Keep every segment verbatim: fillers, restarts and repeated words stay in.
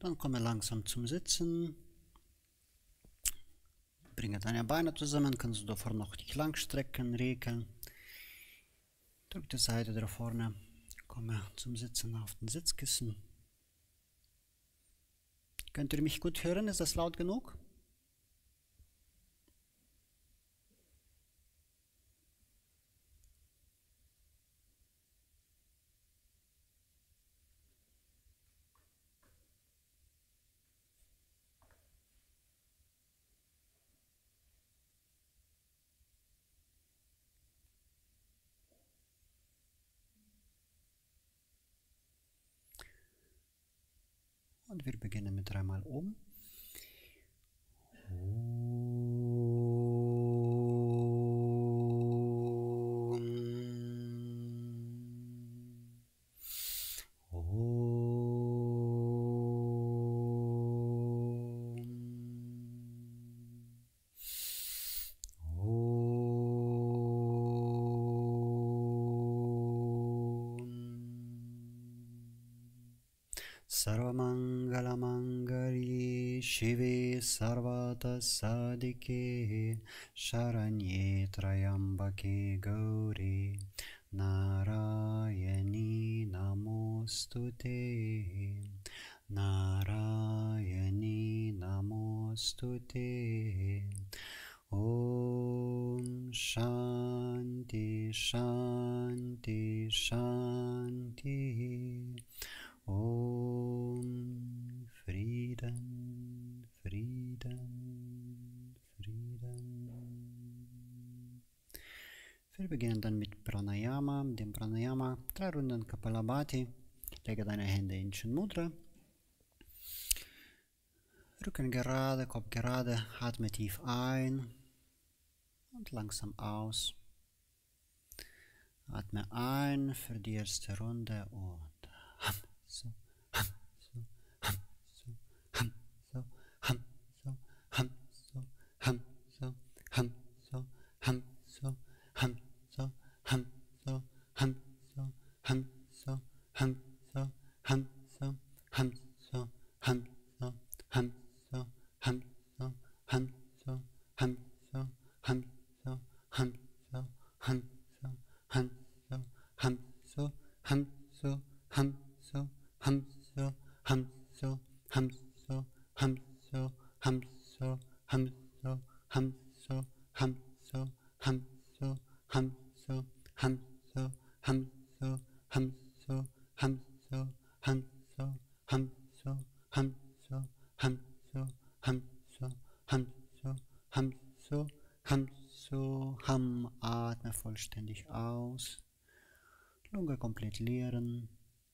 Dann komme langsam zum Sitzen. Bringe deine Beine zusammen, kannst du davor noch dich lang strecken, regeln. Drück die Seite da vorne, komme zum Sitzen auf den Sitzkissen. Könnt ihr mich gut hören? Ist das laut genug? Und wir beginnen mit dreimal um. Sarvamangalamangari Shive Sarvata Sadike Sharanye Trayambake Gauri Narayani Namostute Narayani Namostute Om Shanti Shanti Shanti Om Frieden, Frieden, Frieden. Wir beginnen dann mit Pranayama, dem Pranayama, drei Runden Kapalabhati. Lege deine Hände in Shin Mudra. Rücken gerade, Kopf gerade, atme tief ein und langsam aus. Atme ein für die erste Runde und so, so, so, so, so, so, so, so, so, so, so, Ham, atme vollständig aus. Lunge komplett leeren.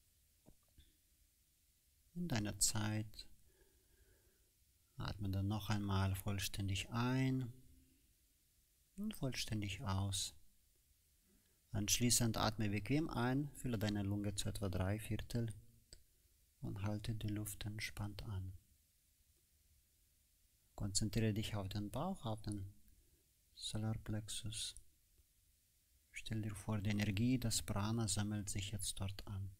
In deiner Zeit atme dann noch einmal vollständig ein und vollständig aus. Anschließend atme bequem ein, fülle deine Lunge zu etwa drei Viertel und halte die Luft entspannt an. Konzentriere dich auf den Bauch, auf den Solarplexus. Stell dir vor, die Energie, das Prana sammelt sich jetzt dort an.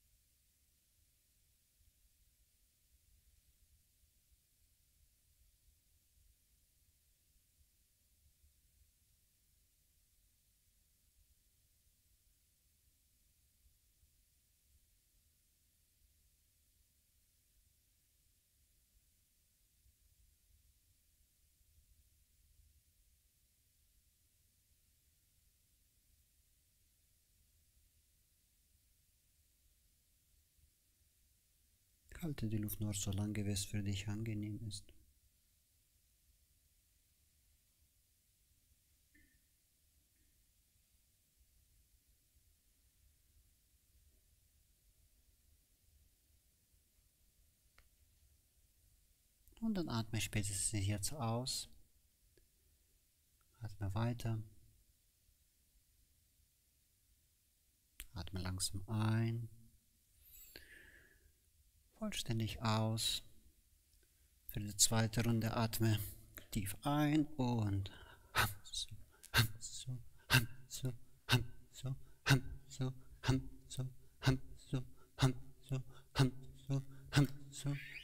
Halte die Luft nur so lange, wie es für dich angenehm ist. Und dann atme spätestens jetzt aus. Atme weiter. Atme langsam ein. Vollständig aus. Für die zweite Runde atme tief ein und so, so, so, so, so, so, so, so, so, so, so,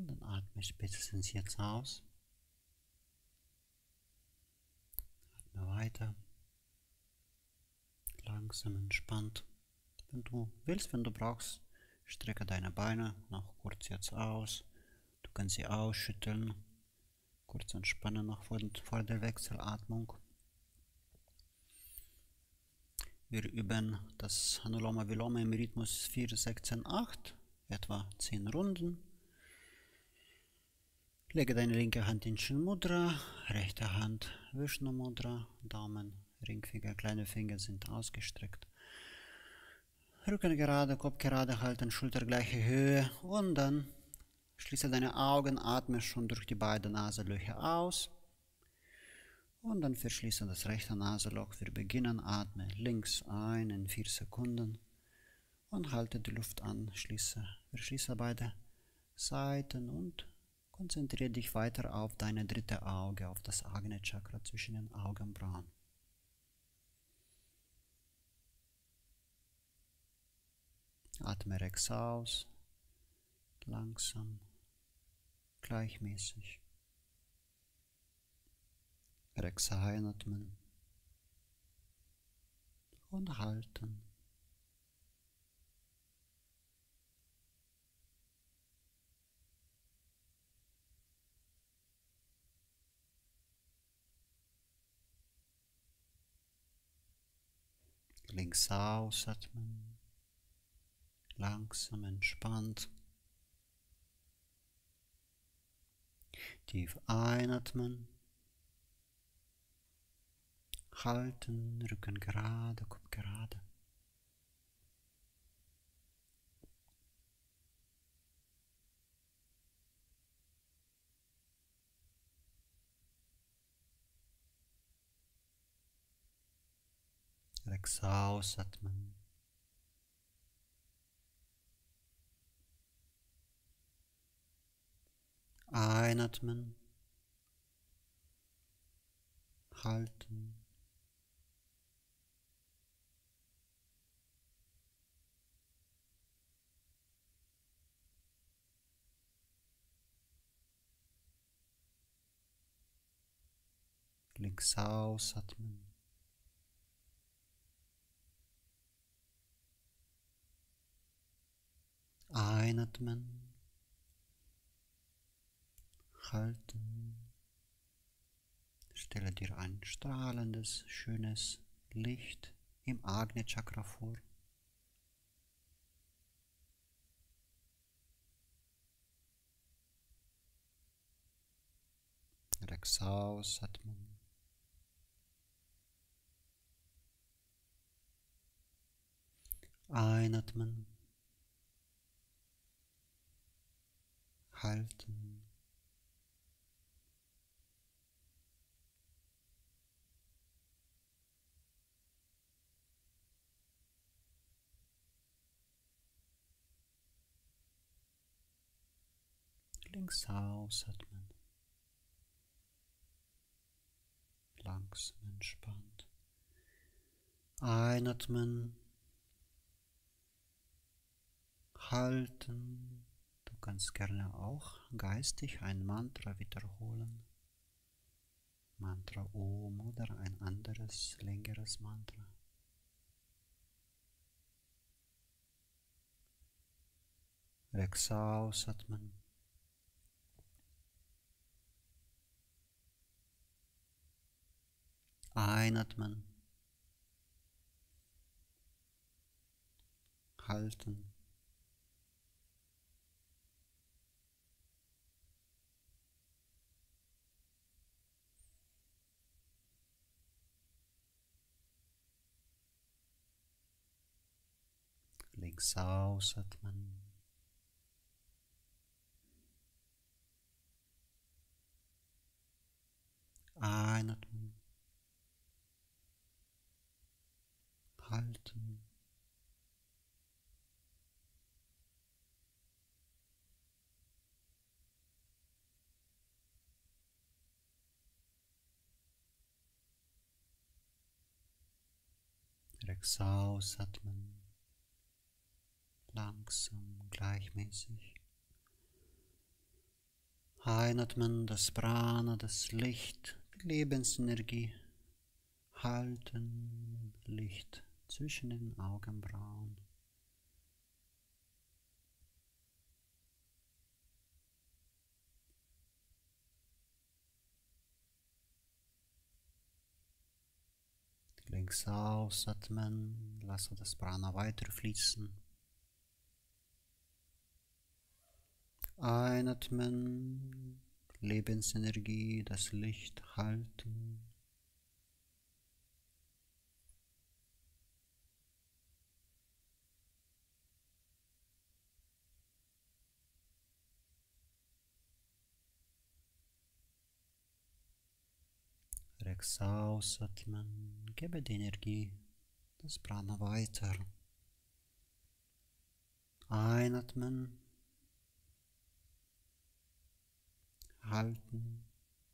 Und dann atme spätestens jetzt aus. Atme weiter. Langsam entspannt. Wenn du willst, wenn du brauchst, strecke deine Beine noch kurz jetzt aus. Du kannst sie ausschütteln. Kurz entspannen noch vor, vor der Wechselatmung. Wir üben das Anuloma Viloma im Rhythmus vier, sechzehn, acht, etwa zehn Runden. Lege deine linke Hand in Shin Mudra, rechte Hand Vishnu Mudra, Daumen, Ringfinger, kleine Finger sind ausgestreckt. Rücken gerade, Kopf gerade halten, Schulter gleiche Höhe und dann schließe deine Augen, atme schon durch die beiden Nasenlöcher aus. Und dann verschließe das rechte Nasenloch. Wir beginnen, atme links ein in vier Sekunden und halte die Luft an. Schließe, verschließe beide Seiten und konzentriere dich weiter auf deine dritte Auge, auf das Agni Chakra zwischen den Augenbrauen. Atme rechts aus, langsam, gleichmäßig. Rechts einatmen und halten. Links ausatmen, langsam entspannt. Tief einatmen. Halten, Rücken gerade, Kopf gerade. Rechts ausatmen. Einatmen. Halten. Links ausatmen. Einatmen. Halten. Stelle dir ein strahlendes, schönes Licht im Agni Chakra vor. Rechts ausatmen. Einatmen. Halten. Links ausatmen. Langsam entspannt. Einatmen. Halten. Du kannst gerne auch geistig ein Mantra wiederholen. Mantra Om oder ein anderes, längeres Mantra. Rechts ausatmen. Einatmen. Halten. Links ausatmen. Einatmen. Halten. Rechts ausatmen. Langsam, gleichmäßig. Einatmen, das Prana, das Licht, die Lebensenergie. Halten, Licht zwischen den Augenbrauen. Links ausatmen, lasse das Prana weiterfließen. Einatmen, Lebensenergie, das Licht halten. Rechts ausatmen, gebe die Energie, das Prana weiter. Einatmen, halten.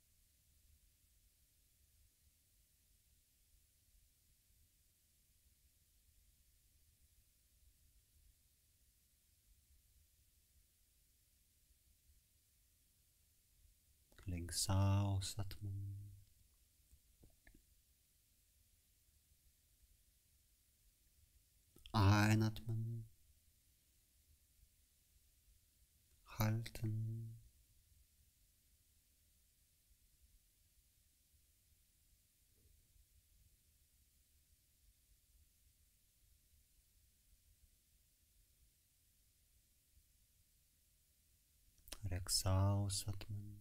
Links ausatmen. Einatmen. Halten. Rechts ausatmen.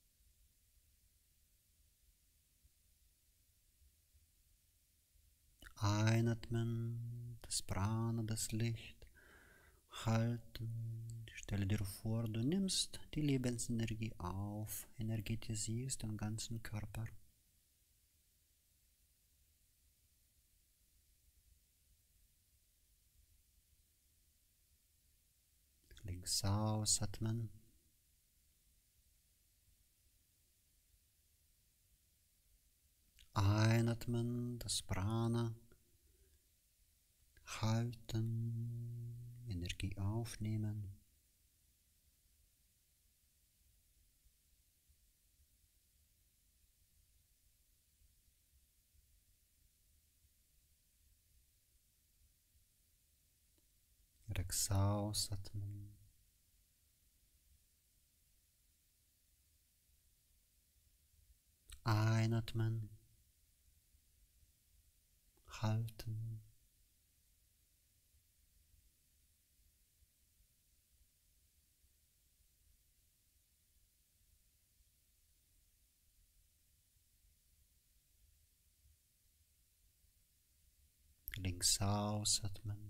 Einatmen, das Prana, das Licht, halten. Stelle dir vor, du nimmst die Lebensenergie auf, energetisierst den ganzen Körper. Links ausatmen. Einatmen, das Prana, halten, Energie aufnehmen. Rechts ausatmen. Einatmen, halten. Links ausatmen.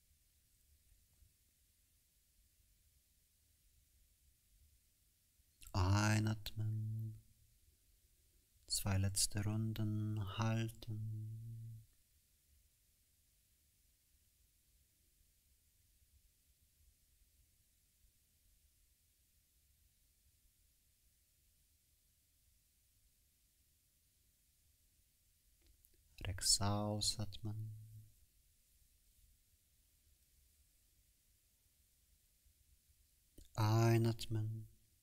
Einatmen. Zwei letzte Runden halten. Rechts ausatmen. Einatmen.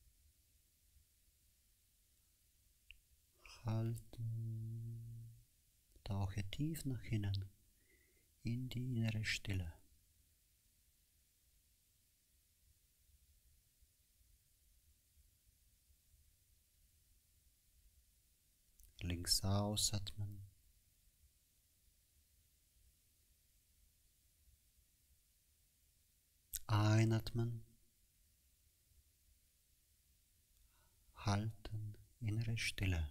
Halten. Tauche tief nach innen in die innere Stille. Links ausatmen. Einatmen. Halten, innere Stille.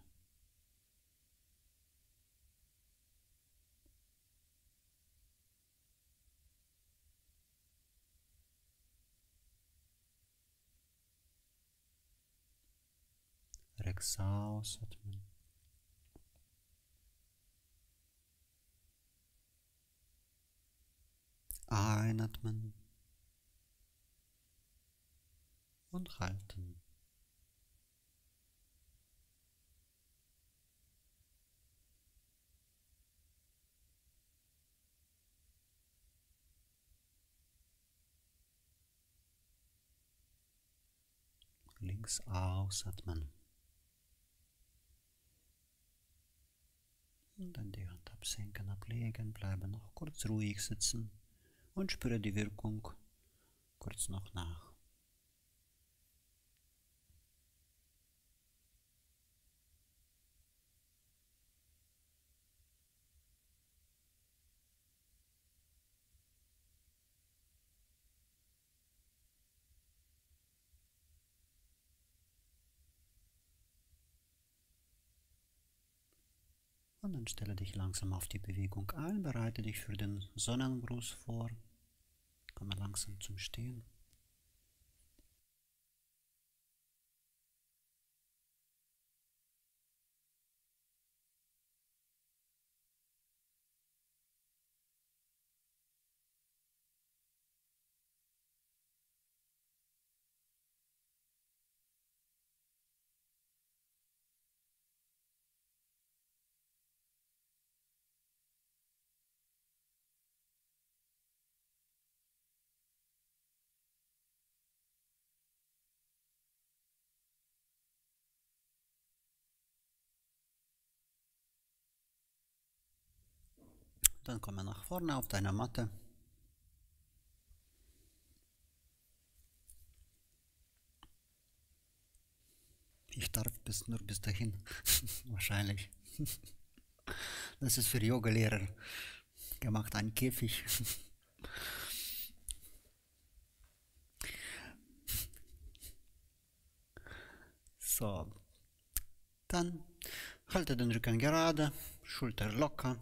Rechts ausatmen. Einatmen und halten. links ausatmen. Und dann die Hand absenken, ablegen, bleibe noch kurz ruhig sitzen und spüre die Wirkung kurz noch nach. Und dann stelle dich langsam auf die Bewegung ein, bereite dich für den Sonnengruß vor. Komme langsam zum Stehen. Dann komme nach vorne auf deine Matte. Ich darf bis, nur bis dahin, wahrscheinlich. Das ist für Yogalehrer gemacht, ein Käfig. So, dann halte den Rücken gerade, Schulter locker.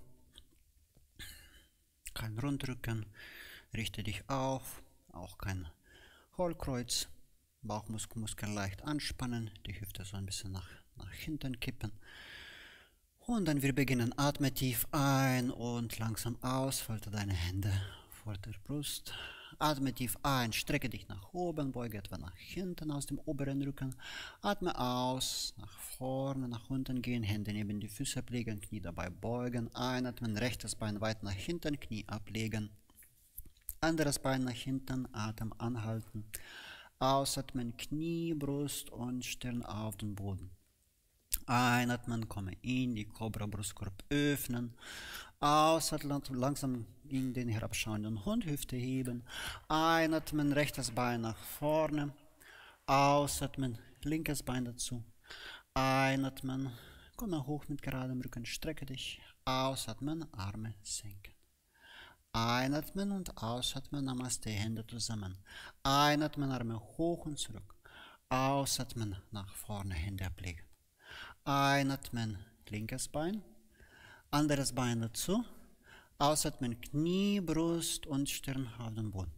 Kein Rundrücken, richte dich auf, auch kein Hohlkreuz, Bauchmuskeln leicht anspannen, die Hüfte so ein bisschen nach, nach hinten kippen. Und dann wir beginnen, atme tief ein und langsam aus, falte deine Hände vor der Brust. Atme tief ein, strecke dich nach oben, beuge etwa nach hinten aus dem oberen Rücken. Atme aus, nach vorne, nach unten gehen, Hände neben die Füße ablegen, Knie dabei beugen. Einatmen, rechtes Bein weit nach hinten, Knie ablegen. Anderes Bein nach hinten, Atem anhalten. Ausatmen, Knie, Brust und Stirn auf den Boden. Einatmen, komme in die Cobra, Brustkorb öffnen. Ausatmen, langsam in den herabschauenden Hund, Hüfte heben. Einatmen, rechtes Bein nach vorne. Ausatmen, linkes Bein dazu. Einatmen, komme hoch mit geradem Rücken, strecke dich. Ausatmen, Arme senken. Einatmen und ausatmen, Namaste, Hände zusammen. Einatmen, Arme hoch und zurück. Ausatmen, nach vorne, Hände ablegen. Einatmen, linkes Bein. Anderes Bein dazu. Ausatmen, Knie, Brust und Stirn auf den Boden.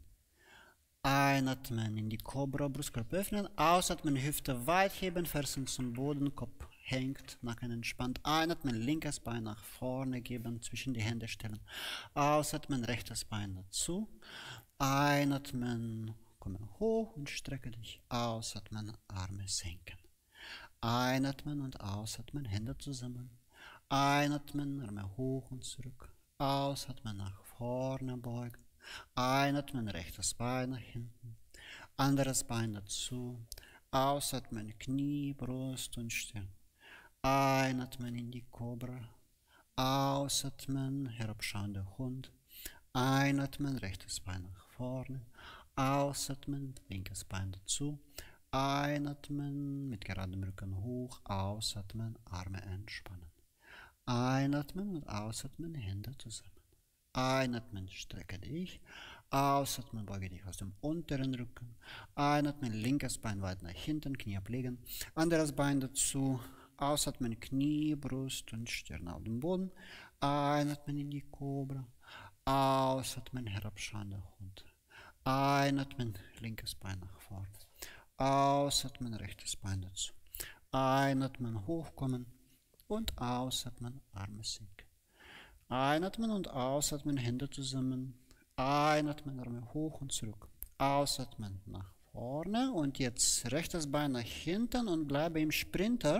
Einatmen in die Cobra, Brustkorb öffnen. Ausatmen, Hüfte weit heben, Fersen zum Boden, Kopf hängt, Nacken entspannt. Einatmen, linkes Bein nach vorne geben, zwischen die Hände stellen. Ausatmen, rechtes Bein dazu. Einatmen, komme hoch und strecke dich. Ausatmen, Arme senken. Einatmen und ausatmen, Hände zusammen. Einatmen, Arme hoch und zurück. Ausatmen, nach vorne beugen. Einatmen, rechtes Bein nach hinten. Anderes Bein dazu. Ausatmen, Knie, Brust und Stirn. Einatmen in die Cobra. Ausatmen, herabschauender Hund. Einatmen, rechtes Bein nach vorne. Ausatmen, linkes Bein dazu. Einatmen, mit geradem Rücken hoch. Ausatmen, Arme entspannen. Einatmen und ausatmen, Hände zusammen. Einatmen, strecke dich. Ausatmen, beuge dich aus dem unteren Rücken. Einatmen, linkes Bein weit nach hinten, Knie ablegen. Anderes Bein dazu. Ausatmen, Knie, Brust und Stirn auf dem Boden. Einatmen in die Cobra. Ausatmen, herabschauender Hund. Einatmen, linkes Bein nach vorne. Ausatmen, rechtes Bein dazu. Einatmen, hochkommen. Und ausatmen, Arme sinken. Einatmen und ausatmen, Hände zusammen. Einatmen, Arme hoch und zurück. Ausatmen, nach vorne. Und jetzt rechtes Bein nach hinten und bleibe im Sprinter.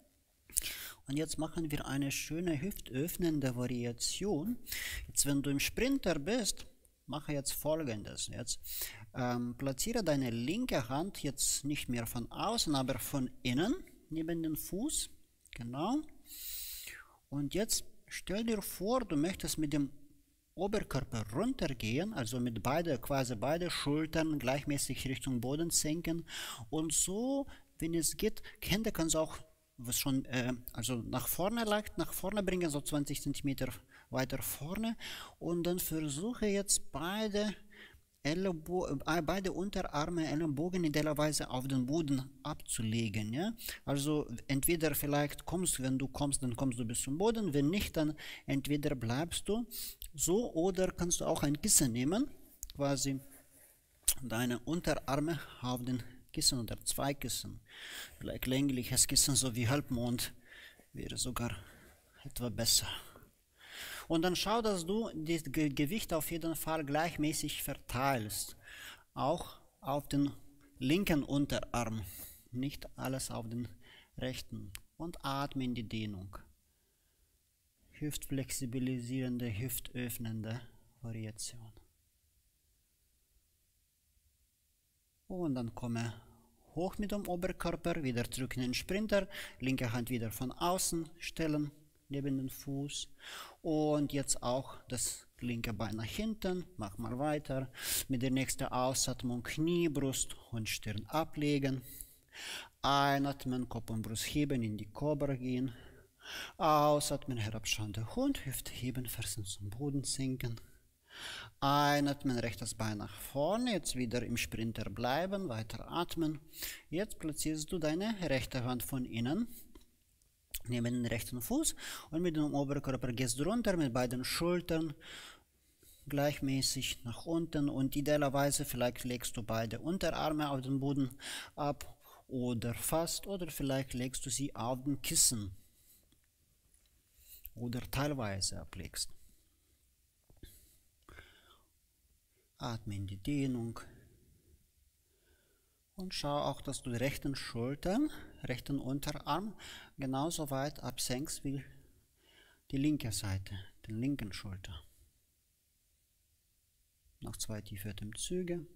Und jetzt machen wir eine schöne hüftöffnende Variation. Jetzt, wenn du im Sprinter bist, mache jetzt Folgendes. Jetzt Ähm, platziere deine linke Hand jetzt nicht mehr von außen, aber von innen, neben den Fuß. Genau. Und jetzt stell dir vor, du möchtest mit dem Oberkörper runtergehen, also mit beide, quasi beide Schultern gleichmäßig Richtung Boden senken. Und so, wenn es geht, Hände kannst du auch was schon, äh, also nach vorne leicht nach vorne bringen, so zwanzig Zentimeter weiter vorne. Und dann versuche jetzt beide Ellenbo äh, beide Unterarme, Ellenbogen idealerweise auf den Boden abzulegen. Ja? Also entweder vielleicht kommst, wenn du kommst, dann kommst du bis zum Boden, wenn nicht, dann entweder bleibst du so oder kannst du auch ein Kissen nehmen, quasi deine Unterarme auf den Kissen oder zwei Kissen. Vielleicht längliches Kissen, so wie Halbmond, wäre sogar etwa besser. Und dann schau, dass du das Ge Gewicht auf jeden Fall gleichmäßig verteilst. Auch auf den linken Unterarm, nicht alles auf den rechten. Und atme in die Dehnung. Hüftflexibilisierende, hüftöffnende Variation. Und dann komme hoch mit dem Oberkörper, wieder zurück in den Sprinter, linke Hand wieder von außen stellen, neben den Fuß. Und jetzt auch das linke Bein nach hinten, mach mal weiter. Mit der nächsten Ausatmung Knie, Brust und Stirn ablegen. Einatmen, Kopf und Brust heben, in die Cobra gehen. Ausatmen, herabschauender Hund, Hüfte heben, Fersen zum Boden sinken. Einatmen, rechtes Bein nach vorne, jetzt wieder im Sprinter bleiben, weiter atmen. Jetzt platzierst du deine rechte Hand von innen neben den rechten Fuß und mit dem Oberkörper gehst du runter mit beiden Schultern gleichmäßig nach unten und idealerweise vielleicht legst du beide Unterarme auf den Boden ab oder fast oder vielleicht legst du sie auf den Kissen oder teilweise ablegst. Atme in die Dehnung und schau auch, dass du die rechten Schultern, rechten Unterarm genauso weit absenkst wie die linke Seite, den linken Schulter. Noch zwei tiefe Atemzüge.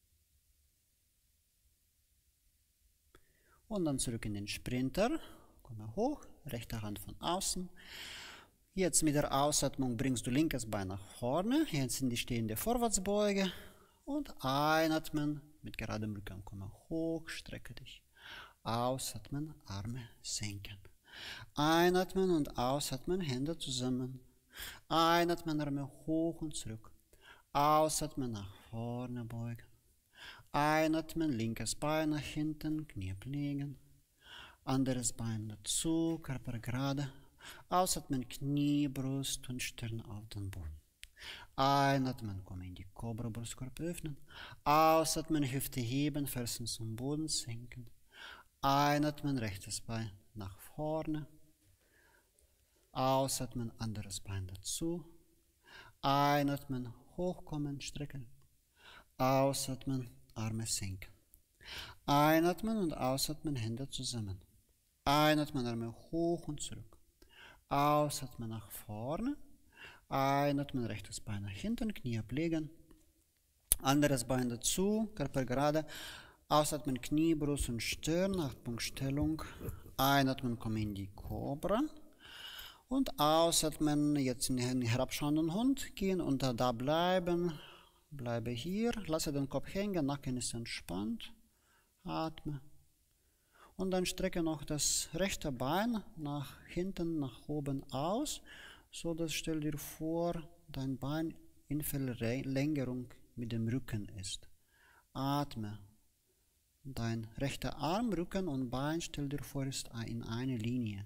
Und dann zurück in den Sprinter. Komme hoch, rechte Hand von außen. Jetzt mit der Ausatmung bringst du linkes Bein nach vorne, jetzt in die stehende Vorwärtsbeuge und einatmen mit geradem Rücken, komme hoch, strecke dich. Ausatmen, Arme senken. Einatmen und ausatmen, Hände zusammen. Einatmen, Arme hoch und zurück. Ausatmen, nach vorne beugen. Einatmen, linkes Bein nach hinten, Knie ablegen. Anderes Bein dazu, Körper gerade. Ausatmen, Knie, Brust und Stirn auf den Boden. Einatmen, komme in die Cobra, Brustkorb öffnen. Ausatmen, Hüfte heben, Fersen zum Boden senken. Einatmen, rechtes Bein nach vorne. Ausatmen, anderes Bein dazu. Einatmen, hochkommen, strecken. Ausatmen, Arme senken. Einatmen und ausatmen, Hände zusammen. Einatmen, Arme hoch und zurück. Ausatmen nach vorne. Einatmen, rechtes Bein nach hinten, Knie ablegen. Anderes Bein dazu, Körper gerade. Ausatmen, Knie, Brust und Stirn, Achtpunktstellung. Einatmen, komm in die Cobra. Und ausatmen, jetzt in den herabschauenden Hund gehen und da, da bleiben. Bleibe hier, lasse den Kopf hängen, Nacken ist entspannt. Atme. Und dann strecke noch das rechte Bein nach hinten, nach oben aus, so dass, stell dir vor, dein Bein in Verlängerung mit dem Rücken ist. Atme. Dein rechter Arm, Rücken und Bein, stell dir vor, ist in eine Linie.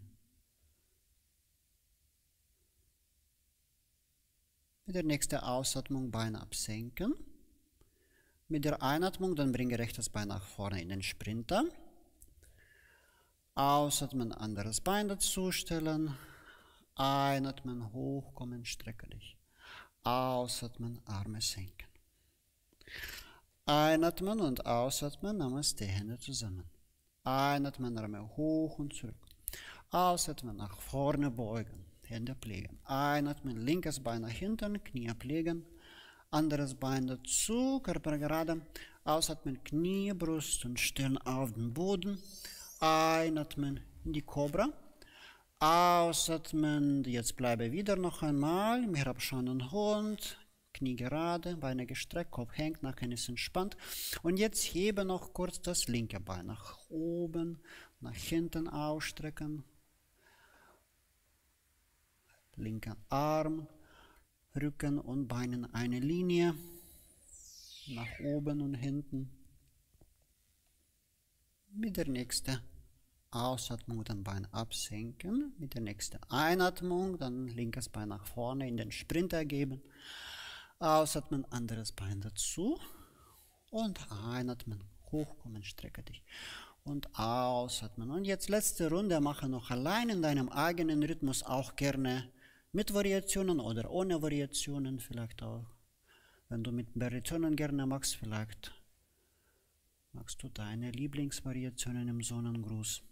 Mit der nächsten Ausatmung Bein absenken. Mit der Einatmung dann bringe rechtes Bein nach vorne in den Sprinter. Ausatmen, anderes Bein dazu stellen. Einatmen, hochkommen, strecke dich. Ausatmen, Arme senken. Einatmen und ausatmen, Namaste, Hände zusammen. Einatmen, Arme hoch und zurück. Ausatmen, nach vorne beugen, Hände ablegen. Einatmen, linkes Bein nach hinten, Knie ablegen. anderes Bein dazu, Körper gerade, ausatmen, Knie, Brust und Stirn auf den Boden, einatmen in die Cobra, ausatmen, jetzt bleibe wieder noch einmal im herabschauenden Hund, Knie gerade, Beine gestreckt, Kopf hängt, Nacken ist entspannt. Und jetzt hebe noch kurz das linke Bein nach oben, nach hinten ausstrecken. Linken Arm, Rücken und Beinen eine Linie, nach oben und hinten. Mit der nächsten Ausatmung den Bein absenken. Mit der nächsten Einatmung dann linkes Bein nach vorne in den Sprinter geben. Ausatmen, anderes Bein dazu und einatmen, hochkommen, strecke dich und ausatmen. Und jetzt letzte Runde, mache noch allein in deinem eigenen Rhythmus, auch gerne mit Variationen oder ohne Variationen, vielleicht auch. Wenn du mit Variationen gerne magst, vielleicht magst du deine Lieblingsvariationen im Sonnengruß.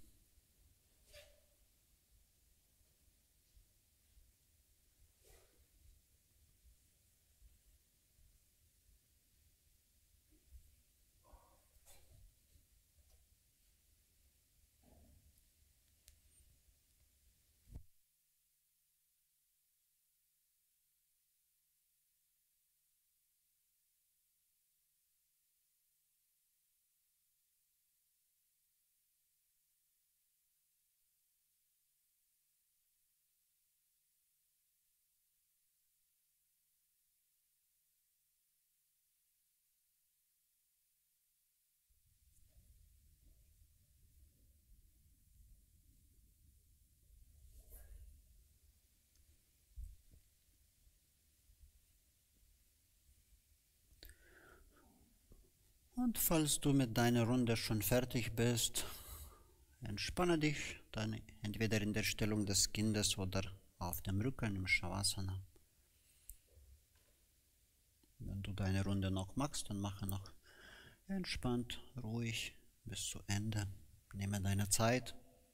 Und falls du mit deiner Runde schon fertig bist, entspanne dich dann entweder in der Stellung des Kindes oder auf dem Rücken im Shavasana. Wenn du deine Runde noch magst, dann mache noch entspannt, ruhig bis zu Ende. Nehme deine Zeit.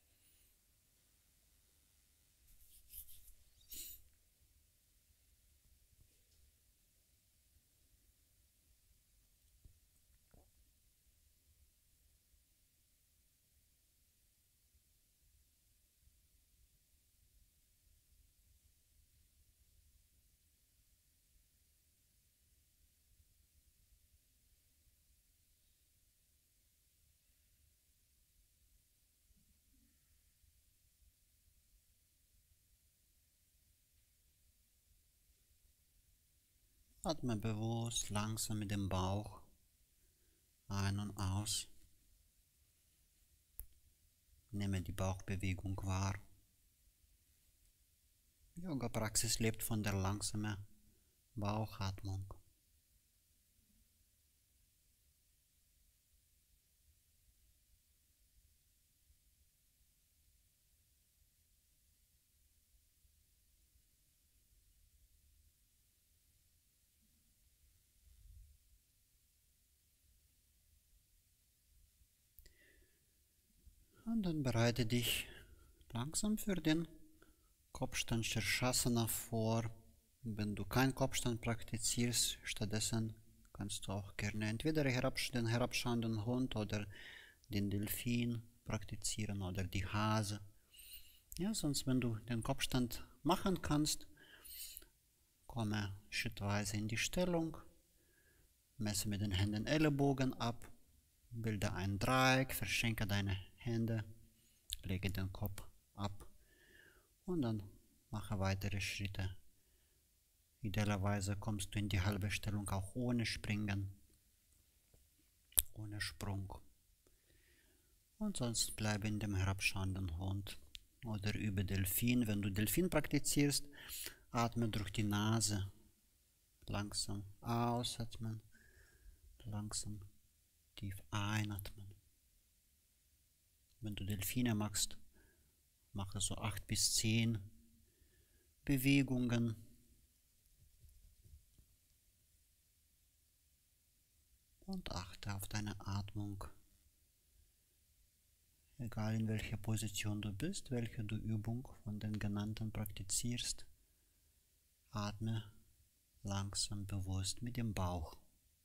Atme bewusst langsam mit dem Bauch ein und aus. Nehme die Bauchbewegung wahr. Yoga-Praxis lebt von der langsamen Bauchatmung. Und dann bereite dich langsam für den Kopfstand Shirshasana vor. Wenn du keinen Kopfstand praktizierst, stattdessen kannst du auch gerne entweder den herabschauenden Hund oder den Delfin praktizieren oder die Hase. Ja, sonst, wenn du den Kopfstand machen kannst, komme schrittweise in die Stellung, messe mit den Händen Ellenbogen ab, bilde ein Dreieck, verschränke deine Hände, lege den Kopf ab und dann mache weitere Schritte. Idealerweise kommst du in die halbe Stellung auch ohne Springen, ohne Sprung. Und sonst bleibe in dem herabschauenden Hund oder über Delfin. Wenn du Delfin praktizierst, atme durch die Nase, langsam ausatmen, langsam tief einatmen. Wenn du Delfine machst, mache so acht bis zehn Bewegungen. Und achte auf deine Atmung. Egal in welcher Position du bist, welche du Übung von den genannten praktizierst, atme langsam bewusst mit dem Bauch.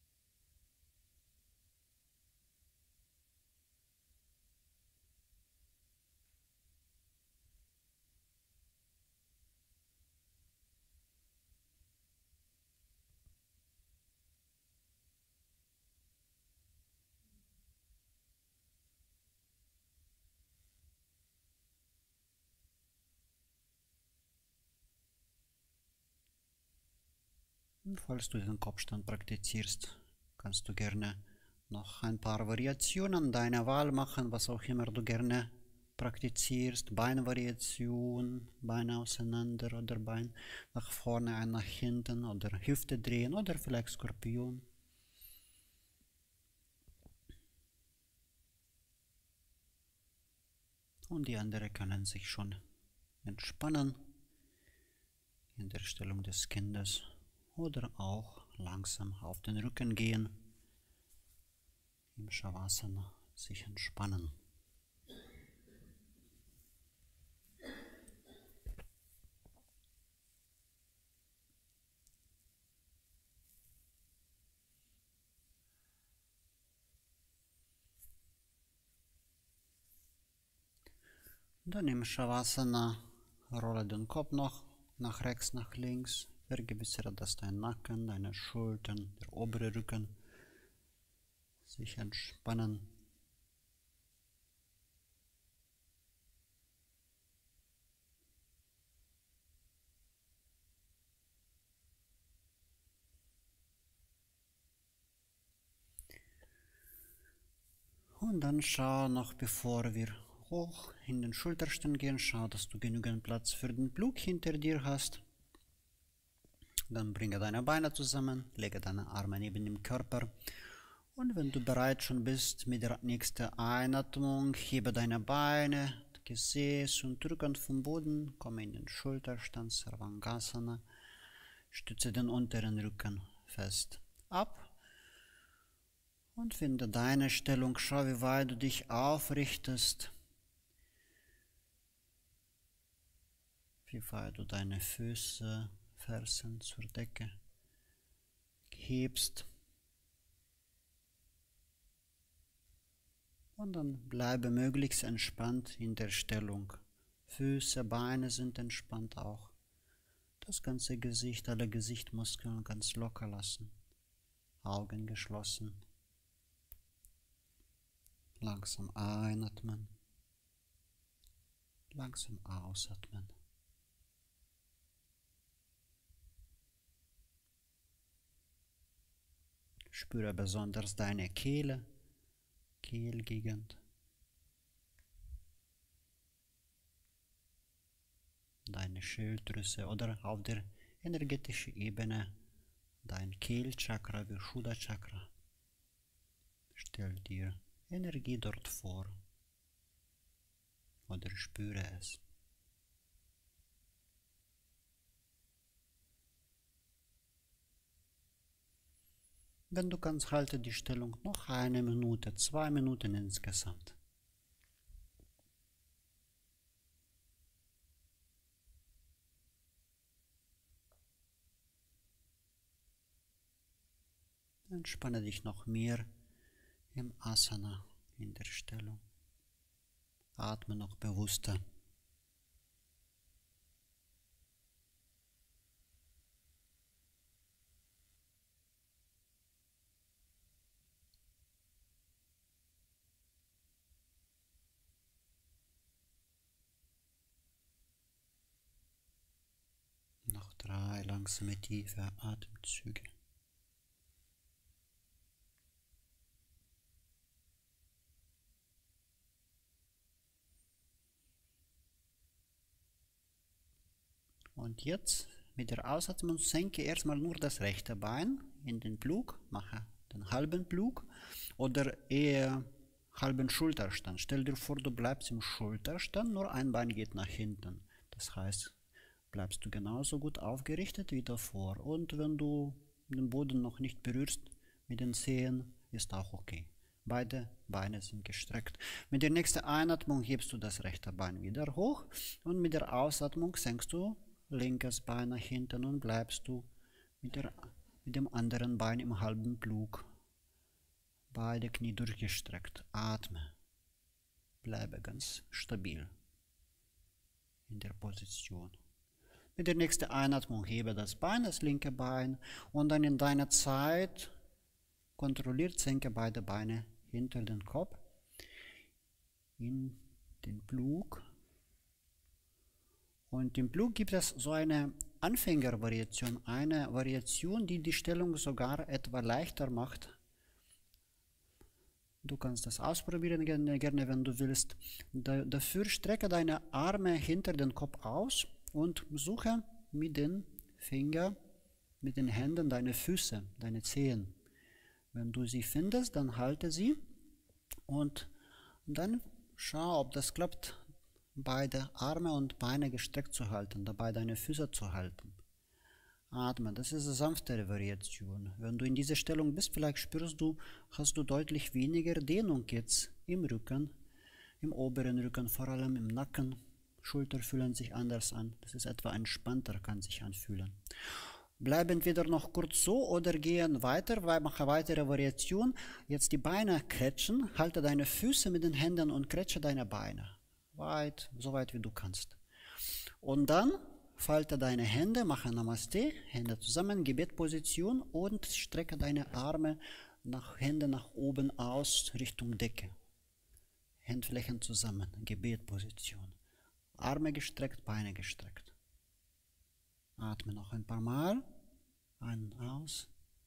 Und falls du den Kopfstand praktizierst, kannst du gerne noch ein paar Variationen deiner Wahl machen, was auch immer du gerne praktizierst. Beinvariation, Beine auseinander oder Bein nach vorne, ein nach hinten oder Hüfte drehen oder vielleicht Skorpion. Und die anderen können sich schon entspannen in der Stellung des Kindes oder auch langsam auf den Rücken gehen, im Shavasana sich entspannen. Dann im Shavasana rolle den Kopf noch nach rechts, nach links. Vergewissere, dass dein Nacken, deine Schultern, der obere Rücken sich entspannen. Und dann schau noch, bevor wir hoch in den Schulterstand gehen, schau, dass du genügend Platz für den Flug hinter dir hast. Dann bringe deine Beine zusammen, lege deine Arme neben dem Körper. Und wenn du bereit schon bist mit der nächsten Einatmung, hebe deine Beine, Gesäß und Rücken vom Boden, komme in den Schulterstand, Sarvangasana, stütze den unteren Rücken fest ab und finde deine Stellung, schau, wie weit du dich aufrichtest, wie weit du deine Füße, Fersen zur Decke hebst. Und dann bleibe möglichst entspannt in der Stellung. Füße, Beine sind entspannt auch. Das ganze Gesicht, alle Gesichtsmuskeln ganz locker lassen. Augen geschlossen. Langsam einatmen. Langsam ausatmen. Spüre besonders deine Kehle. Kehlgegend, deine Schilddrüse oder auf der energetischen Ebene dein Kehlchakra, Vishuddha Chakra. Stell dir Energie dort vor oder spüre es. Wenn du kannst, halte die Stellung noch eine Minute, zwei Minuten insgesamt. Entspanne dich noch mehr im Asana in der Stellung. Atme noch bewusster. Noch drei langsame tiefe Atemzüge. Und jetzt mit der Ausatmung senke erstmal nur das rechte Bein in den Flug, mache den halben Flug oder eher halben Schulterstand. Stell dir vor, du bleibst im Schulterstand, nur ein Bein geht nach hinten. Das heißt, bleibst du genauso gut aufgerichtet wie davor. Und wenn du den Boden noch nicht berührst mit den Zehen, ist auch okay. Beide Beine sind gestreckt. Mit der nächsten Einatmung hebst du das rechte Bein wieder hoch und mit der Ausatmung senkst du linkes Bein nach hinten und bleibst du mit, der, mit dem anderen Bein im halben Plug. Beide Knie durchgestreckt. Atme. Bleibe ganz stabil in der Position. Mit der nächsten Einatmung hebe das Bein, das linke Bein, und dann in deiner Zeit kontrolliert senke beide Beine hinter den Kopf in den Plug. Und im Plug gibt es so eine Anfängervariation, eine Variation, die die Stellung sogar etwa leichter macht. Du kannst das ausprobieren, gerne, gerne wenn du willst. Da, dafür strecke deine Arme hinter den Kopf aus und suche mit den Fingern, mit den Händen deine Füße, deine Zehen. Wenn du sie findest, dann halte sie und dann schau, ob das klappt, beide Arme und Beine gestreckt zu halten, dabei deine Füße zu halten. Atme, das ist eine sanftere Variation. Wenn du in dieser Stellung bist, vielleicht spürst du, hast du deutlich weniger Dehnung jetzt im Rücken, im oberen Rücken, vor allem im Nacken. Schulter fühlen sich anders an. Das ist etwa entspannter, kann sich anfühlen. Bleib entweder noch kurz so oder gehen weiter, weil mache weitere Variation. Jetzt die Beine kretschen, halte deine Füße mit den Händen und kretsche deine Beine. Weit, so weit wie du kannst. Und dann falte deine Hände, mache Namaste, Hände zusammen, Gebetposition und strecke deine Arme, nach, Hände nach oben aus, Richtung Decke. Handflächen zusammen, Gebetposition. Arme gestreckt, Beine gestreckt. Atme noch ein paar Mal. Ein, aus.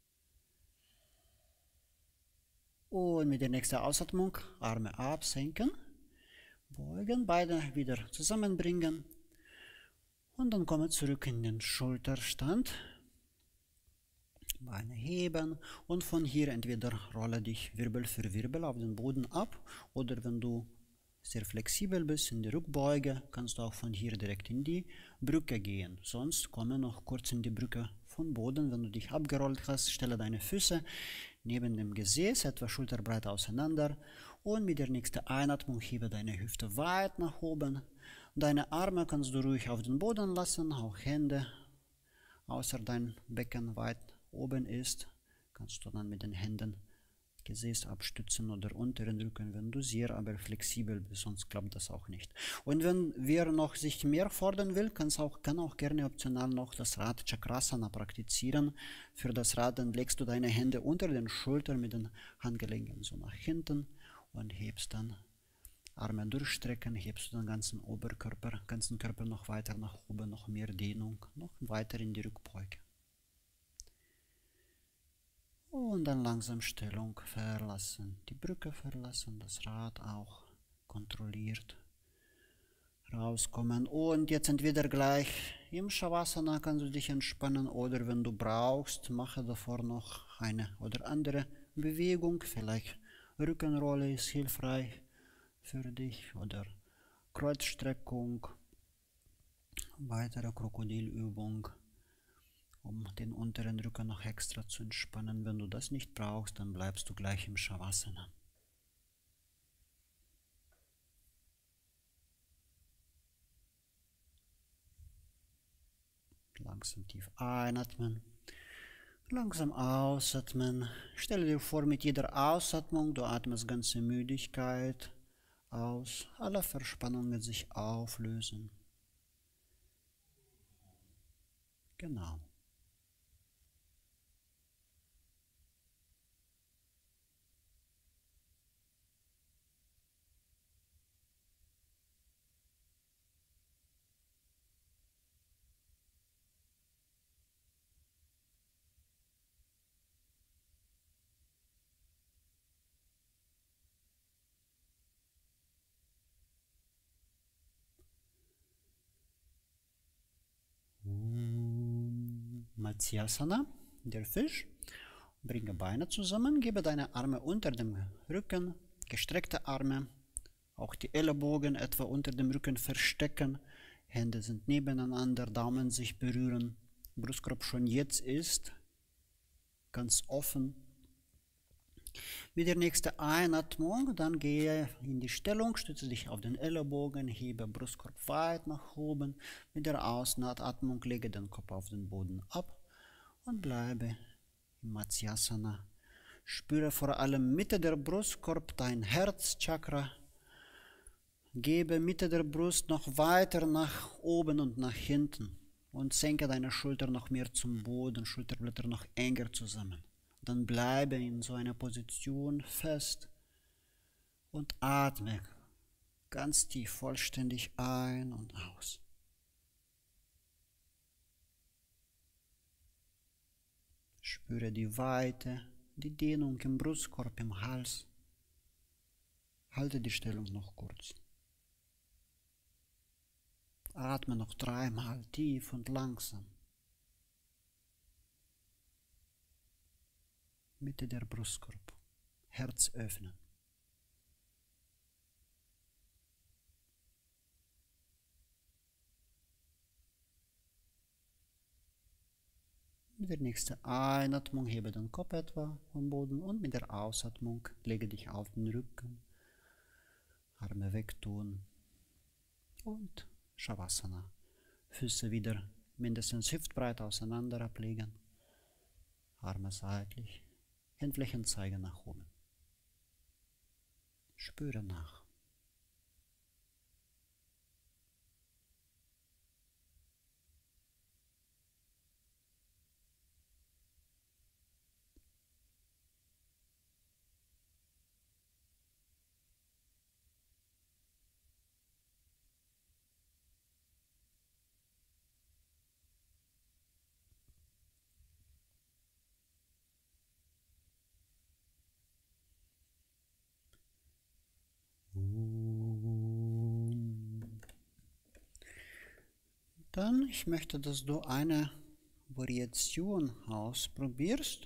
Und mit der nächsten Ausatmung Arme absenken. Beugen, beide wieder zusammenbringen. Und dann komme zurück in den Schulterstand. Beine heben und von hier entweder rolle dich Wirbel für Wirbel auf den Boden ab oder wenn du sehr flexibel bist in der Rückbeuge, kannst du auch von hier direkt in die Brücke gehen. Sonst komme noch kurz in die Brücke vom Boden. Wenn du dich abgerollt hast, stelle deine Füße neben dem Gesäß, etwa schulterbreit auseinander und mit der nächsten Einatmung hebe deine Hüfte weit nach oben. Deine Arme kannst du ruhig auf den Boden lassen, auch Hände, außer dein Becken weit oben ist, kannst du dann mit den Händen Gesäß abstützen oder unteren Rücken, wenn du sehr aber flexibel bist, sonst klappt das auch nicht. Und wenn wer noch sich mehr fordern will, kann's auch, kann auch gerne optional noch das Rad Chakrasana praktizieren. Für das Rad dann legst du deine Hände unter den Schultern mit den Handgelenken so nach hinten und hebst dann Arme durchstrecken, hebst du den ganzen Oberkörper, ganzen Körper noch weiter nach oben, noch mehr Dehnung, noch weiter in die Rückbeuge. Und dann langsam Stellung verlassen, die Brücke verlassen, das Rad auch kontrolliert rauskommen. Und jetzt entweder gleich im Shavasana kannst du dich entspannen oder wenn du brauchst, mache davor noch eine oder andere Bewegung. Vielleicht Rückenrolle ist hilfreich für dich oder Kreuzstreckung, weitere Krokodilübung, um den unteren Rücken noch extra zu entspannen. Wenn du das nicht brauchst, dann bleibst du gleich im Shavasana. Langsam tief einatmen, langsam ausatmen. Stelle dir vor, mit jeder Ausatmung, du atmest ganze Müdigkeit aus, alle Verspannungen sich auflösen. Genau. Matsyasana, der Fisch. Bringe Beine zusammen, gebe deine Arme unter dem Rücken, gestreckte Arme, auch die Ellenbogen etwa unter dem Rücken verstecken. Hände sind nebeneinander, Daumen sich berühren. Brustkorb schon jetzt ist ganz offen. Mit der nächsten Einatmung, dann gehe in die Stellung, stütze dich auf den Ellenbogen, hebe Brustkorb weit nach oben. Mit der Ausatmung lege den Kopf auf den Boden ab Und bleibe im Matsyasana. Spüre vor allem Mitte der Brustkorb, dein Herzchakra. Gebe Mitte der Brust noch weiter nach oben und nach hinten. Und senke deine Schulter noch mehr zum Boden, Schulterblätter noch enger zusammen. Dann bleibe in so einer Position fest und atme ganz tief, vollständig ein und aus. Spüre die Weite, die Dehnung im Brustkorb, im Hals. Halte die Stellung noch kurz. Atme noch dreimal tief und langsam. Mitte der Brustkorb. Herz öffnen. Mit der nächsten Einatmung hebe den Kopf etwa vom Boden und mit der Ausatmung lege dich auf den Rücken. Arme wegtun und Shavasana. Füße wieder mindestens hüftbreit auseinander ablegen. Arme seitlich. Handflächen zeigen nach oben. Spüre nach. Dann, ich möchte, dass du eine Variation ausprobierst.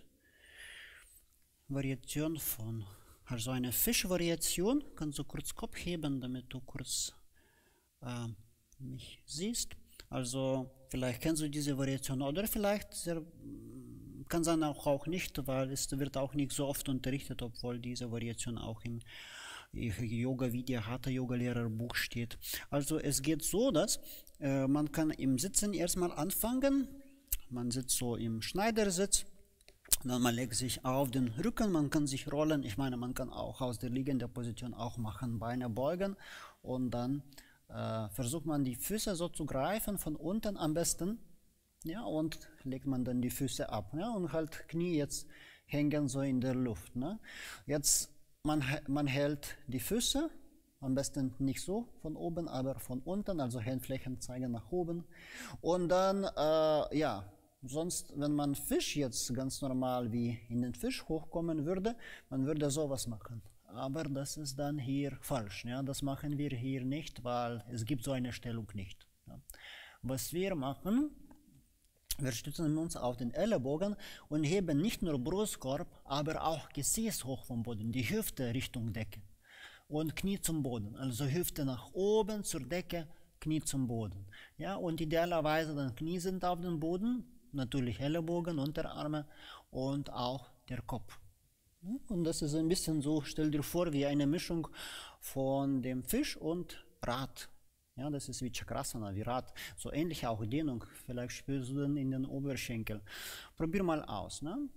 Variation von, also eine Fischvariation. Kannst du kurz Kopf heben, damit du kurz äh, mich siehst. Also vielleicht kennst du diese Variation oder vielleicht sehr, kann sein auch, auch nicht, weil es wird auch nicht so oft unterrichtet, obwohl diese Variation auch im Yoga-Video, Hatha-Yoga-Lehrer-Buch steht. Also es geht so, dass äh, man kann im Sitzen erstmal anfangen. Man sitzt so im Schneidersitz. Dann man legt sich auf den Rücken, man kann sich rollen. Ich meine, man kann auch aus der liegenden Position auch machen, Beine beugen. Und dann äh, versucht man die Füße so zu greifen, von unten am besten. Ja, und legt man dann die Füße ab. Ja, und halt Knie jetzt hängen so in der Luft. Ne? Jetzt Man, man hält die Füße, am besten nicht so von oben, aber von unten, also Handflächen zeigen nach oben. Und dann, äh, ja, sonst, wenn man Fisch jetzt ganz normal wie in den Fisch hochkommen würde, man würde sowas machen. Aber das ist dann hier falsch. Ja? Das machen wir hier nicht, weil es gibt so eine Stellung nicht. Ja? Was wir machen, wir stützen uns auf den Ellenbogen und heben nicht nur Brustkorb, aber auch Gesäß hoch vom Boden, die Hüfte Richtung Decke und Knie zum Boden. Also Hüfte nach oben zur Decke, Knie zum Boden. Ja, und idealerweise dann Knie sind auf dem Boden, natürlich Ellenbogen, Unterarme und auch der Kopf. Und das ist ein bisschen so, stell dir vor, wie eine Mischung von dem Fisch und Rad. Ja, das ist wie Chakrasana, wie Rad. So ähnlich auch Dehnung. Vielleicht spürst du den in den Oberschenkel. Probier mal aus. Ne?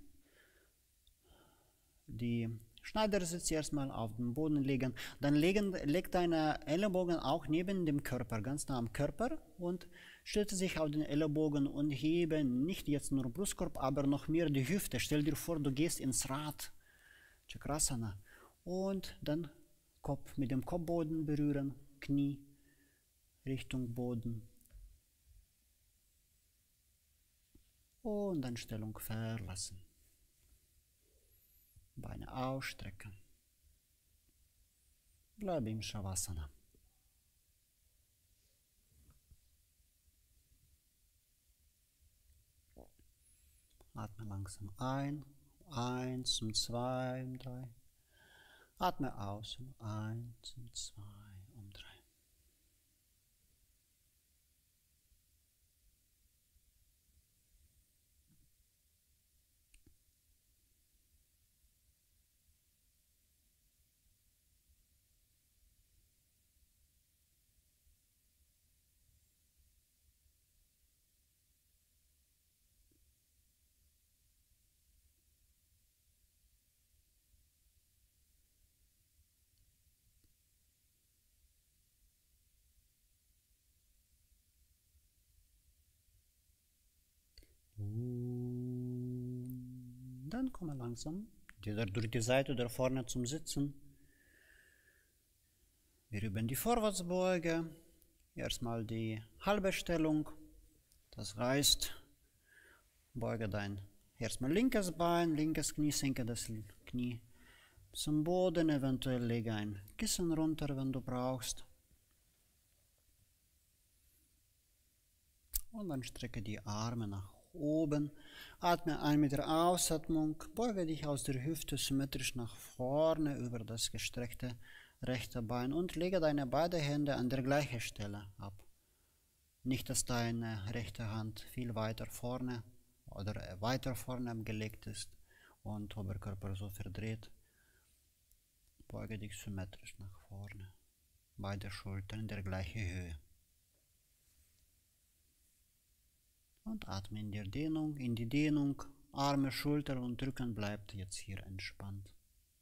Die Schneidersitz erstmal auf den Boden legen. Dann legen, leg deine Ellenbogen auch neben dem Körper, ganz nah am Körper. Und stütze sich auf den Ellenbogen und hebe nicht jetzt nur Brustkorb, aber noch mehr die Hüfte. Stell dir vor, du gehst ins Rad. Chakrasana. Und dann Kopf mit dem Kopfboden berühren, Knie Richtung Boden. Und dann Stellung verlassen. Beine ausstrecken. Bleibe im Shavasana. Atme langsam ein. Eins und zwei und drei. Atme aus. Eins und zwei und drei. dann komme langsam wieder durch die Seite oder vorne zum Sitzen. Wir üben die Vorwärtsbeuge. Erstmal die halbe Stellung. Das heißt, beuge dein erstmal linkes Bein, linkes Knie, senke das Knie zum Boden, eventuell lege ein Kissen runter, wenn du brauchst. Und dann strecke die Arme nach oben. Atme ein mit der Ausatmung. Beuge dich aus der Hüfte symmetrisch nach vorne über das gestreckte rechte Bein und lege deine beiden Hände an der gleichen Stelle ab. Nicht, dass deine rechte Hand viel weiter vorne oder weiter vorne gelegt ist und Oberkörper so verdreht. Beuge dich symmetrisch nach vorne. Beide Schultern in der gleichen Höhe. Und atme in die Dehnung, in die Dehnung. Arme, Schulter und Rücken bleibt jetzt hier entspannt.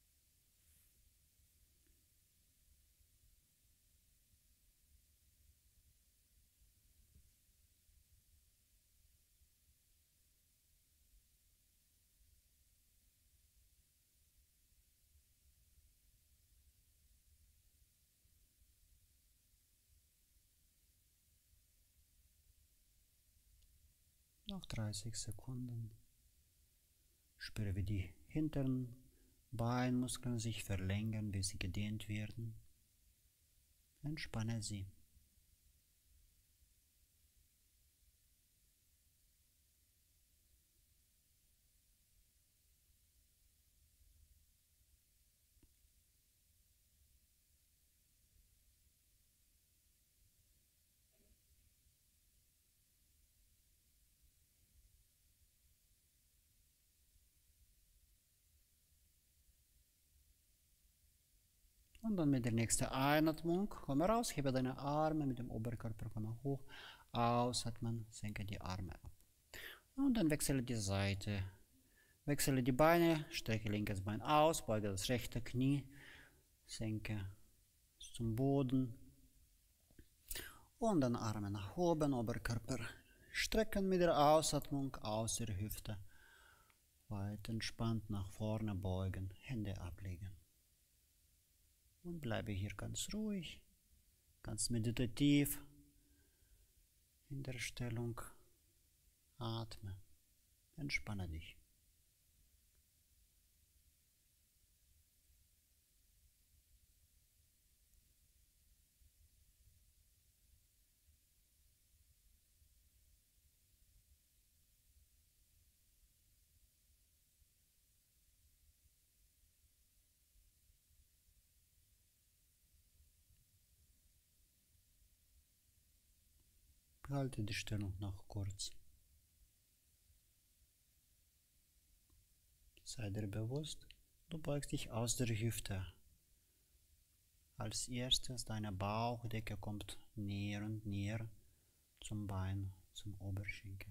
Noch dreißig Sekunden. Spüre, wie die hinteren Beinmuskeln sich verlängern, wie sie gedehnt werden. Entspanne sie. Und dann mit der nächsten Einatmung, komme raus, hebe deine Arme mit dem Oberkörper, komme hoch, ausatmen, senke die Arme ab. Und dann wechsle die Seite, wechsle die Beine, strecke linkes Bein aus, beuge das rechte Knie, senke zum Boden und dann Arme nach oben, Oberkörper strecken mit der Ausatmung aus der Hüfte, weit entspannt nach vorne beugen, Hände ablegen. Und bleibe hier ganz ruhig, ganz meditativ in der Stellung. Atme, entspanne dich. Halte die Stellung noch kurz. Sei dir bewusst, du beugst dich aus der Hüfte. Als erstes deine Bauchdecke kommt näher und näher zum Bein, zum Oberschenkel.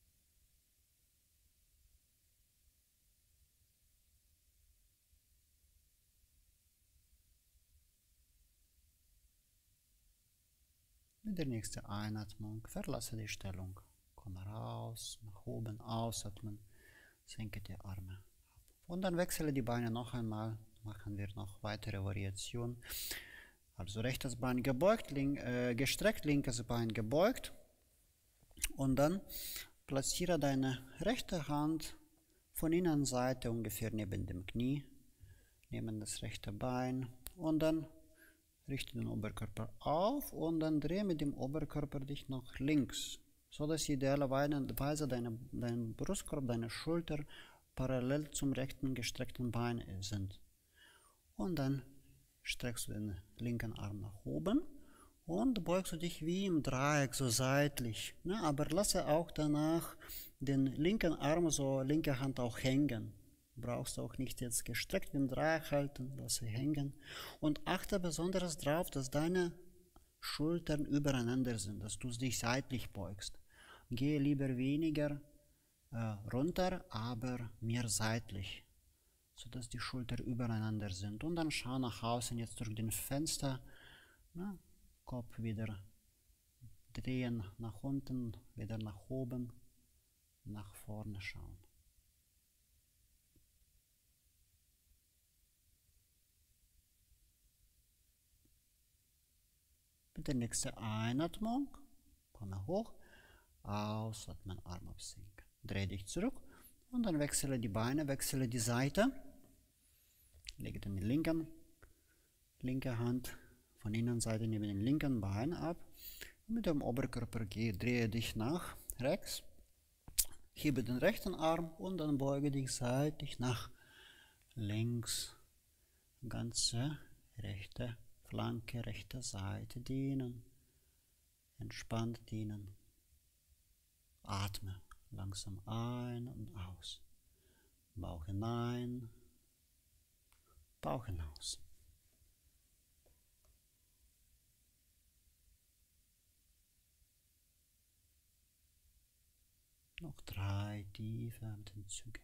Mit der nächsten Einatmung verlasse die Stellung. Komme raus, nach oben, ausatmen, senke die Arme ab. Und dann wechsle die Beine noch einmal. Machen wir noch weitere Variationen. Also rechtes Bein gebeugt, link, äh, gestreckt, linkes Bein gebeugt. Und dann platziere deine rechte Hand von Innenseite ungefähr neben dem Knie. Nehmen das rechte Bein und dann richte den Oberkörper auf und dann drehe mit dem Oberkörper dich nach links, so dass idealerweise deine, dein Brustkorb, deine Schulter parallel zum rechten gestreckten Bein sind. Und dann streckst du den linken Arm nach oben und beugst du dich wie im Dreieck, so seitlich. Ne? Aber lasse auch danach den linken Arm, so linke Hand auch hängen. Brauchst du auch nicht jetzt gestreckt im Dreieck halten, lasse hängen. Und achte besonders darauf, dass deine Schultern übereinander sind, dass du dich seitlich beugst. Gehe lieber weniger äh, runter, aber mehr seitlich, sodass die Schultern übereinander sind. Und dann schau nach außen jetzt durch den Fenster, na, Kopf wieder drehen nach unten, wieder nach oben, nach vorne schauen. Mit der nächsten Einatmung komme hoch, ausatmen, Arm absinken. Dreh dich zurück und dann wechsle die Beine, wechsle die Seite. Lege den linken, linke Hand von Innenseite neben den linken Bein ab. Und mit dem Oberkörper gehe, drehe dich nach rechts. Hebe den rechten Arm und dann beuge dich seitlich nach links. Ganze rechte Flanke, rechte Seite dehnen. Entspannt dehnen. Atme langsam ein und aus. Bauch hinein, Bauch hinaus. Noch drei tiefe Atemzüge.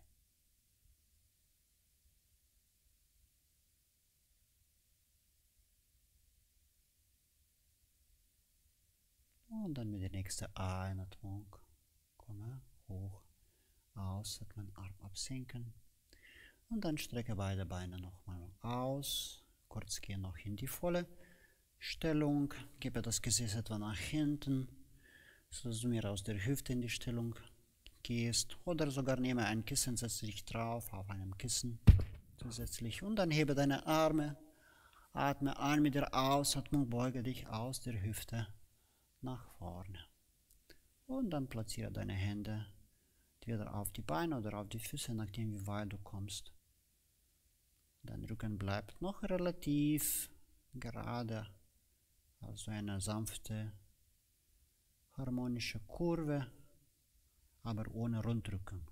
Und dann mit der nächsten Einatmung komme hoch, ausatmen, Arm absinken. Und dann strecke beide Beine nochmal aus. Kurz gehen noch in die volle Stellung. Gebe das Gesäß etwa nach hinten, sodass du mir aus der Hüfte in die Stellung gehst. Oder sogar nehme ein Kissen, setze dich drauf auf einem Kissen zusätzlich. Und dann hebe deine Arme. Atme ein mit der Ausatmung, beuge dich aus der Hüfte nach vorne. Und dann platziere deine Hände entweder auf die Beine oder auf die Füße, nachdem wie weit du kommst. Dein Rücken bleibt noch relativ gerade, also eine sanfte, harmonische Kurve, aber ohne Rundrücken.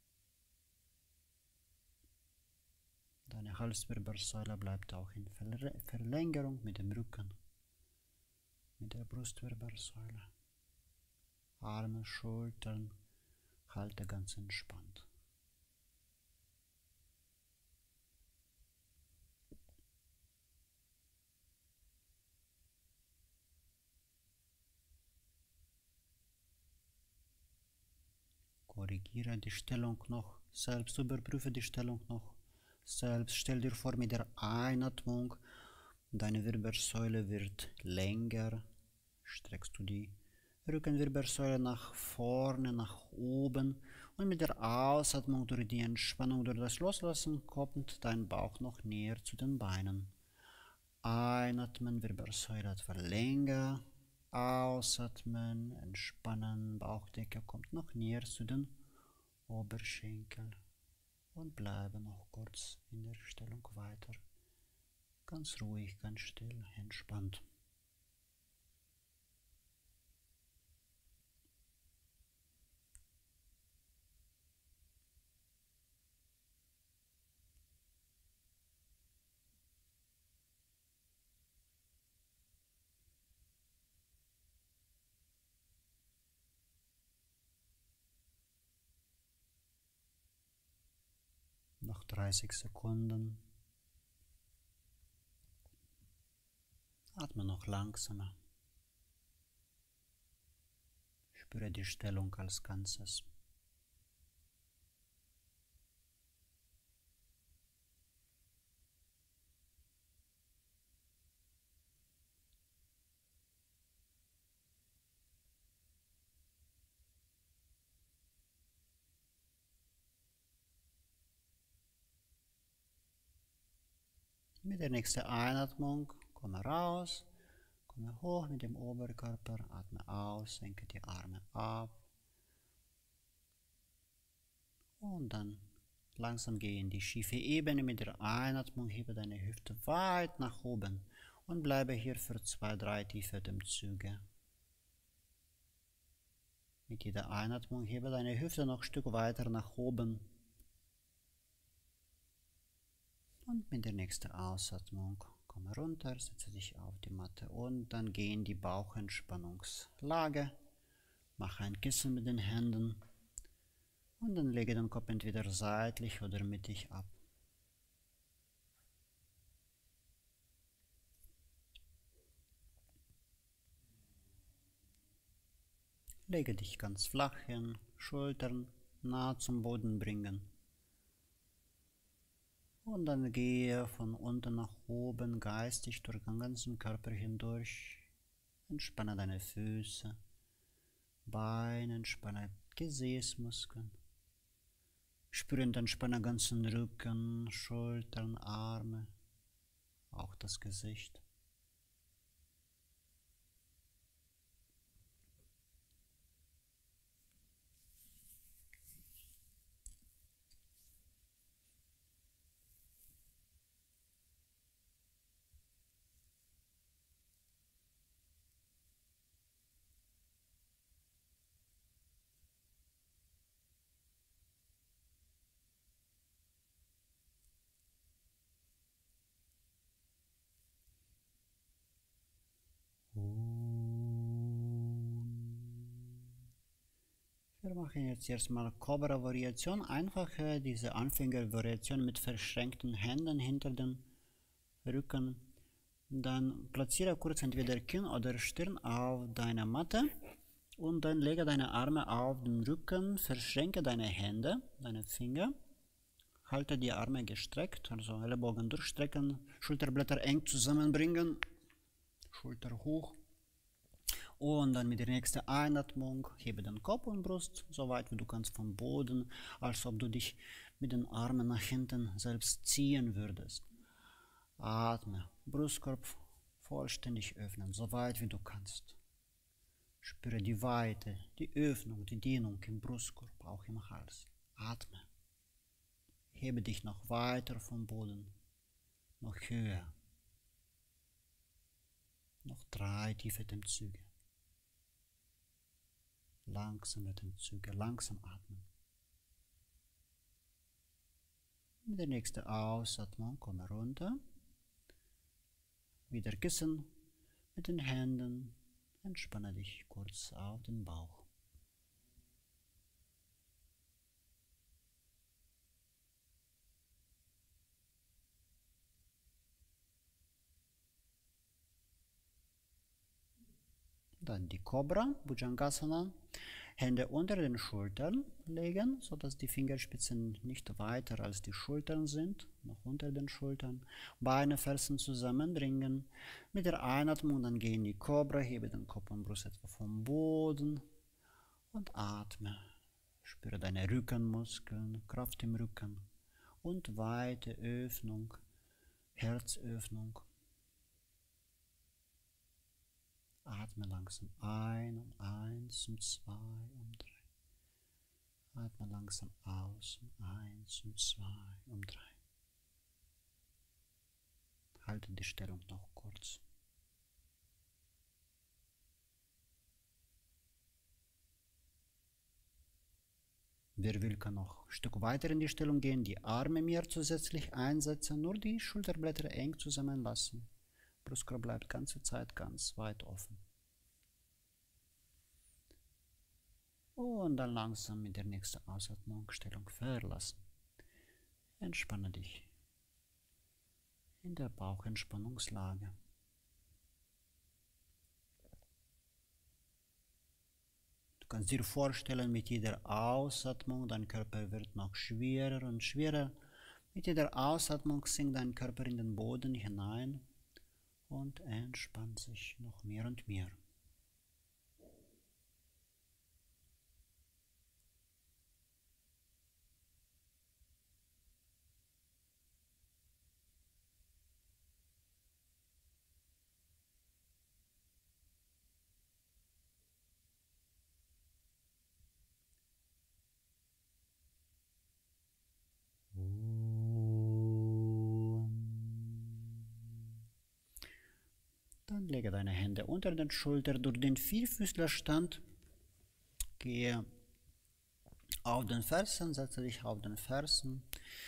Deine Halswirbelsäule bleibt auch in Verlängerung mit dem Rücken, mit der Brustwirbelsäule. Arme, Schultern, halte ganz entspannt. Korrigiere die Stellung noch selbst, überprüfe die Stellung noch selbst. Stell dir vor, mit der Einatmung, deine Wirbelsäule wird länger. Streckst du die Rückenwirbelsäule nach vorne, nach oben. Und mit der Ausatmung durch die Entspannung, durch das Loslassen, kommt dein Bauch noch näher zu den Beinen. Einatmen, Wirbelsäule etwa länger. Ausatmen, entspannen, Bauchdecke kommt noch näher zu den Oberschenkeln und bleibe noch kurz in der Stellung weiter. Ganz ruhig, ganz still, entspannt. Noch dreißig Sekunden. Atme noch langsamer. Spüre die Stellung als Ganzes. Mit der nächsten Einatmung komme raus, komme hoch mit dem Oberkörper, atme aus, senke die Arme ab. Und dann langsam gehe in die schiefe Ebene. Mit der Einatmung hebe deine Hüfte weit nach oben und bleibe hier für zwei, drei tiefe Atemzüge. Mit jeder Einatmung hebe deine Hüfte noch ein Stück weiter nach oben. Und mit der nächsten Ausatmung komme runter, setze dich auf die Matte und dann geh in die Bauchentspannungslage. Mache ein Kissen mit den Händen und dann lege den Kopf entweder seitlich oder mittig ab. Lege dich ganz flach hin, Schultern nah zum Boden bringen. Und dann gehe von unten nach oben geistig durch den ganzen Körper hindurch. Entspanne deine Füße, Beine, entspanne Gesäßmuskeln. Spüre und entspanne ganzen Rücken, Schultern, Arme, auch das Gesicht. Wir machen jetzt erstmal Cobra-Variation, einfach diese Anfänger-Variation mit verschränkten Händen hinter dem Rücken. Dann platziere kurz entweder Kinn oder Stirn auf deine Matte und dann lege deine Arme auf den Rücken, verschränke deine Hände, deine Finger, halte die Arme gestreckt, also Ellenbogen durchstrecken, Schulterblätter eng zusammenbringen, Schulter hoch. Und dann mit der nächsten Einatmung hebe den Kopf und Brust so weit wie du kannst vom Boden, als ob du dich mit den Armen nach hinten selbst ziehen würdest. Atme, Brustkorb vollständig öffnen, so weit wie du kannst. Spüre die Weite, die Öffnung, die Dehnung im Brustkorb, auch im Hals. Atme. Hebe dich noch weiter vom Boden, noch höher. Noch drei tiefe Atemzüge. Langsam Atemzüge, langsam atmen. Mit der nächsten Ausatmung komme runter. Wieder Kissen mit den Händen. Entspanne dich kurz auf den Bauch. Dann die Cobra, Bhujangasana. Hände unter den Schultern legen, sodass die Fingerspitzen nicht weiter als die Schultern sind, noch unter den Schultern. Beine, Fersen zusammenbringen. Mit der Einatmung dann geh in die Cobra, hebe den Kopf und Brust etwa vom Boden und atme. Spüre deine Rückenmuskeln, Kraft im Rücken und weite Öffnung, Herzöffnung. Atme langsam ein und eins und zwei und drei. Atme langsam aus und eins und zwei und drei. Halte die Stellung noch kurz. Wer will, kann noch ein Stück weiter in die Stellung gehen, die Arme mehr zusätzlich einsetzen, nur die Schulterblätter eng zusammenlassen. Brustkorb bleibt die ganze Zeit ganz weit offen. Und dann langsam mit der nächsten Ausatmung Stellung verlassen. Entspanne dich in der Bauchentspannungslage. Du kannst dir vorstellen, mit jeder Ausatmung, dein Körper wird noch schwerer und schwerer. Mit jeder Ausatmung sinkt dein Körper in den Boden hinein und entspannt sich noch mehr und mehr. Dann lege deine Hände unter den Schultern durch den Vierfüßlerstand. Gehe auf den Fersen, setze dich auf den Fersen.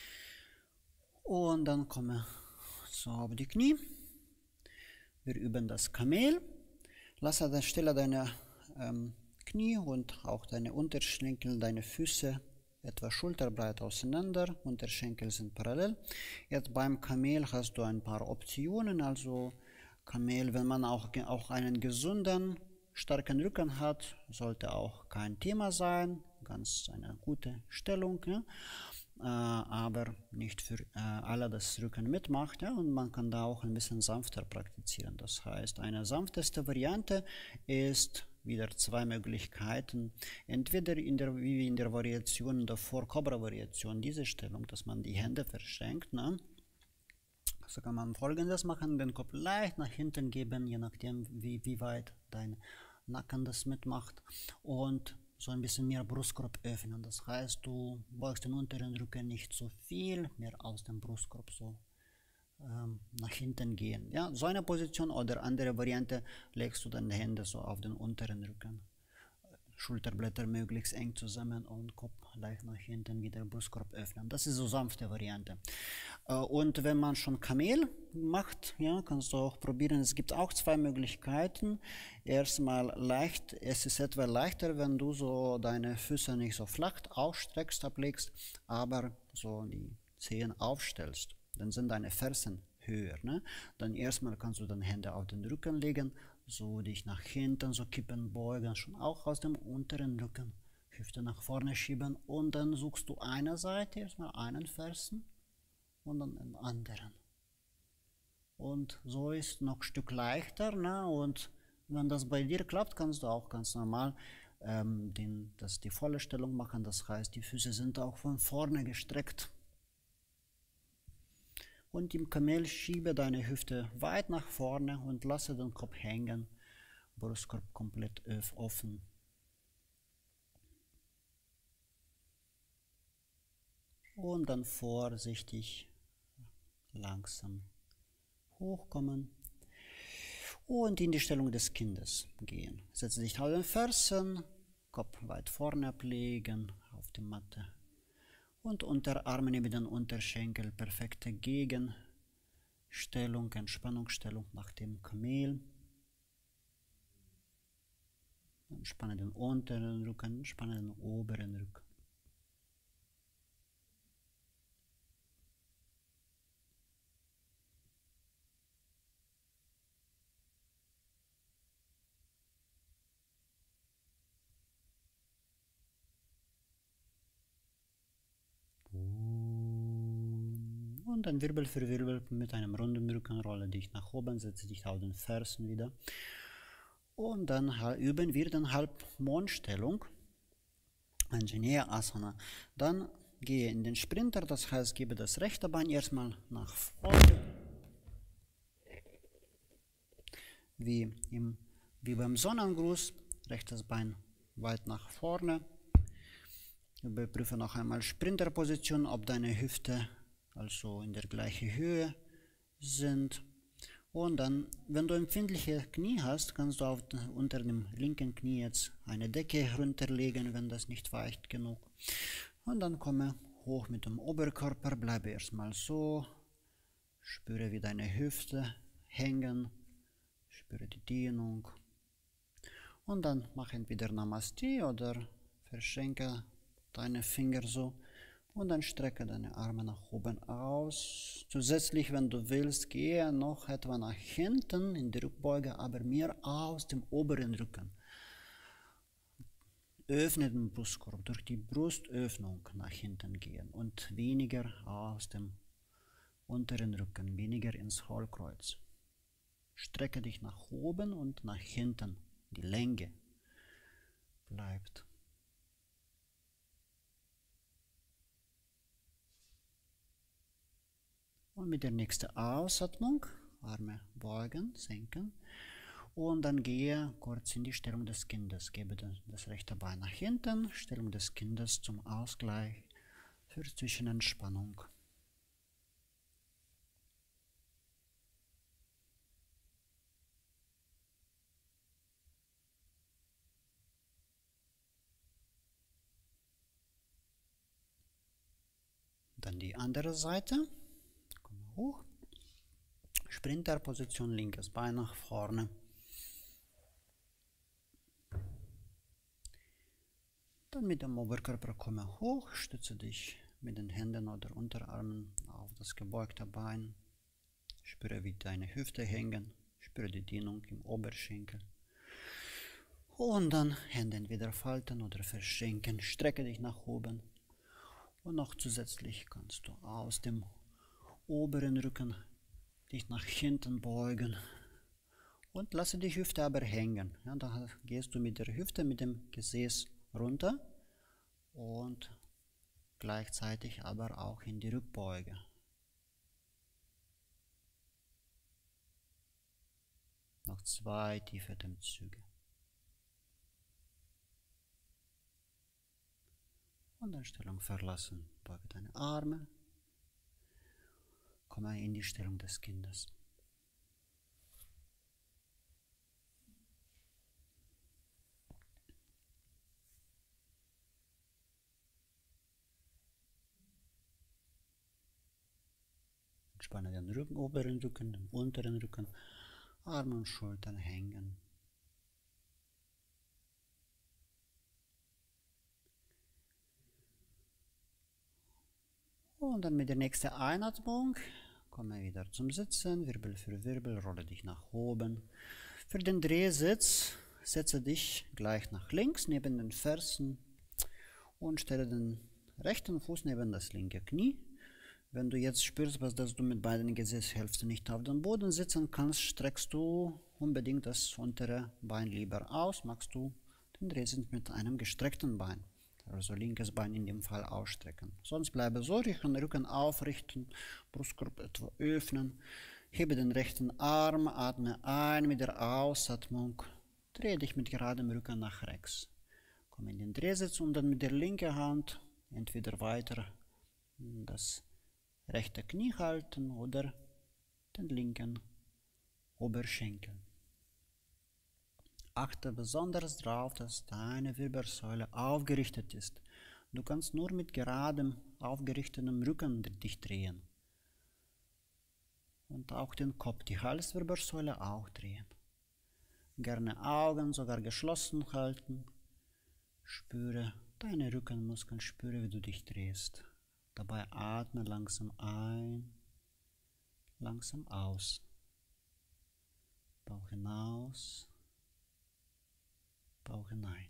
Und dann komme so auf die Knie. Wir üben das Kamel. Lasse dann stelle deine ähm, Knie und auch deine Unterschenkel, deine Füße etwa schulterbreit auseinander. Unterschenkel sind parallel. Jetzt beim Kamel hast du ein paar Optionen, also Kamel, wenn man auch, auch einen gesunden, starken Rücken hat, sollte auch kein Thema sein. Ganz eine gute Stellung. Ne? äh, aber nicht für äh, alle das Rücken mitmacht. Ja? Und man kann da auch ein bisschen sanfter praktizieren. Das heißt, eine sanfteste Variante ist wieder zwei Möglichkeiten. Entweder in der, wie in der Variation davor, Cobra-Variation, diese Stellung, dass man die Hände verschränkt. Ne? So kann man Folgendes machen, den Kopf leicht nach hinten geben, je nachdem wie, wie weit dein Nacken das mitmacht, und so ein bisschen mehr Brustkorb öffnen. Das heißt, du beugst den unteren Rücken nicht so viel, mehr aus dem Brustkorb so ähm, nach hinten gehen. Ja, so eine Position oder andere Variante, legst du deine Hände so auf den unteren Rücken. Schulterblätter möglichst eng zusammen und Kopf leicht nach hinten, wieder Brustkorb öffnen. Das ist so sanfte Variante. Und wenn man schon Kamel macht, ja, kannst du auch probieren. Es gibt auch zwei Möglichkeiten. Erstmal leicht, es ist etwa leichter, wenn du so deine Füße nicht so flach ausstreckst, ablegst, aber so die Zehen aufstellst. Dann sind deine Fersen höher. Ne? Dann erstmal kannst du deine Hände auf den Rücken legen, so dich nach hinten, so kippen, beugen, schon auch aus dem unteren Rücken, Hüfte nach vorne schieben, und dann suchst du eine Seite, erstmal einen Fersen und dann den anderen. Und so ist noch ein Stück leichter, ne? Und wenn das bei dir klappt, kannst du auch ganz normal ähm, den, das die volle Stellung machen, das heißt, die Füße sind auch von vorne gestreckt. Und im Kamel schiebe deine Hüfte weit nach vorne und lasse den Kopf hängen, Brustkorb komplett offen. Und dann vorsichtig langsam hochkommen und in die Stellung des Kindes gehen. Setze dich auf den Fersen, Kopf weit vorne ablegen auf die Matte. Und Unterarme neben den Unterschenkel, perfekte Gegenstellung, Entspannungsstellung nach dem Kamel. Entspanne den unteren Rücken, entspanne den oberen Rücken. Und dann Wirbel für Wirbel mit einem runden Rücken rolle dich nach oben, setze dich auf den Fersen wieder. Und dann üben wir dann Halbmondstellung, Anjaneyas Asana. Dann gehe in den Sprinter, das heißt, gebe das rechte Bein erstmal nach vorne, wie, im, wie beim Sonnengruß, rechtes Bein weit nach vorne. Überprüfe noch einmal Sprinterposition, ob deine Hüfte also in der gleichen Höhe sind. Und dann, wenn du empfindliche Knie hast, kannst du auf, unter dem linken Knie jetzt eine Decke runterlegen, wenn das nicht weicht genug. Und dann komme hoch mit dem Oberkörper, bleibe erstmal so, spüre wie deine Hüfte hängen, spüre die Dehnung. Und dann mach entweder Namaste oder verschränke deine Finger so. Und dann strecke deine Arme nach oben aus. Zusätzlich, wenn du willst, gehe noch etwa nach hinten in die Rückbeuge, aber mehr aus dem oberen Rücken. Öffne den Brustkorb, durch die Brustöffnung nach hinten gehen und weniger aus dem unteren Rücken, weniger ins Hohlkreuz. Strecke dich nach oben und nach hinten. Die Länge bleibt. Und mit der nächsten Ausatmung, Arme beugen, senken. Und dann gehe kurz in die Stellung des Kindes. Gebe das rechte Bein nach hinten, Stellung des Kindes zum Ausgleich für Zwischenentspannung. Dann die andere Seite. Hoch. Sprinterposition, linkes Bein nach vorne. Dann mit dem Oberkörper komme hoch, stütze dich mit den Händen oder Unterarmen auf das gebeugte Bein. Spüre, wie deine Hüfte hängen, spüre die Dehnung im Oberschenkel. Und dann Hände entweder falten oder verschränken, strecke dich nach oben. Und noch zusätzlich kannst du aus dem oberen Rücken dich nach hinten beugen und lasse die Hüfte aber hängen. Ja, da gehst du mit der Hüfte, mit dem Gesäß runter und gleichzeitig aber auch in die Rückbeuge. Noch zwei tiefe Atemzüge. Und dann Stellung verlassen. Beuge deine Arme. Komme in die Stellung des Kindes. Entspanne den Rücken, oberen Rücken, den unteren Rücken, Arme und Schultern hängen. Und dann mit der nächsten Einatmung komme wieder zum Sitzen, Wirbel für Wirbel, rolle dich nach oben. Für den Drehsitz setze dich gleich nach links neben den Fersen und stelle den rechten Fuß neben das linke Knie. Wenn du jetzt spürst, dass du mit beiden Gesäßhälften nicht auf dem Boden sitzen kannst, streckst du unbedingt das untere Bein lieber aus, machst du den Drehsitz mit einem gestreckten Bein. Also linkes Bein in dem Fall ausstrecken. Sonst bleibe so, Rücken aufrichten, Brustkorb etwa öffnen. Hebe den rechten Arm, atme ein mit der Ausatmung. Drehe dich mit geradem Rücken nach rechts. Komm in den Drehsitz und dann mit der linken Hand entweder weiter das rechte Knie halten oder den linken Oberschenkel. Achte besonders darauf, dass deine Wirbelsäule aufgerichtet ist. Du kannst nur mit geradem, aufgerichtetem Rücken dich drehen. Und auch den Kopf, die Halswirbelsäule auch drehen. Gerne Augen sogar geschlossen halten. Spüre deine Rückenmuskeln, spüre, wie du dich drehst. Dabei atme langsam ein, langsam aus. Bauch hinaus. Bauch hinein.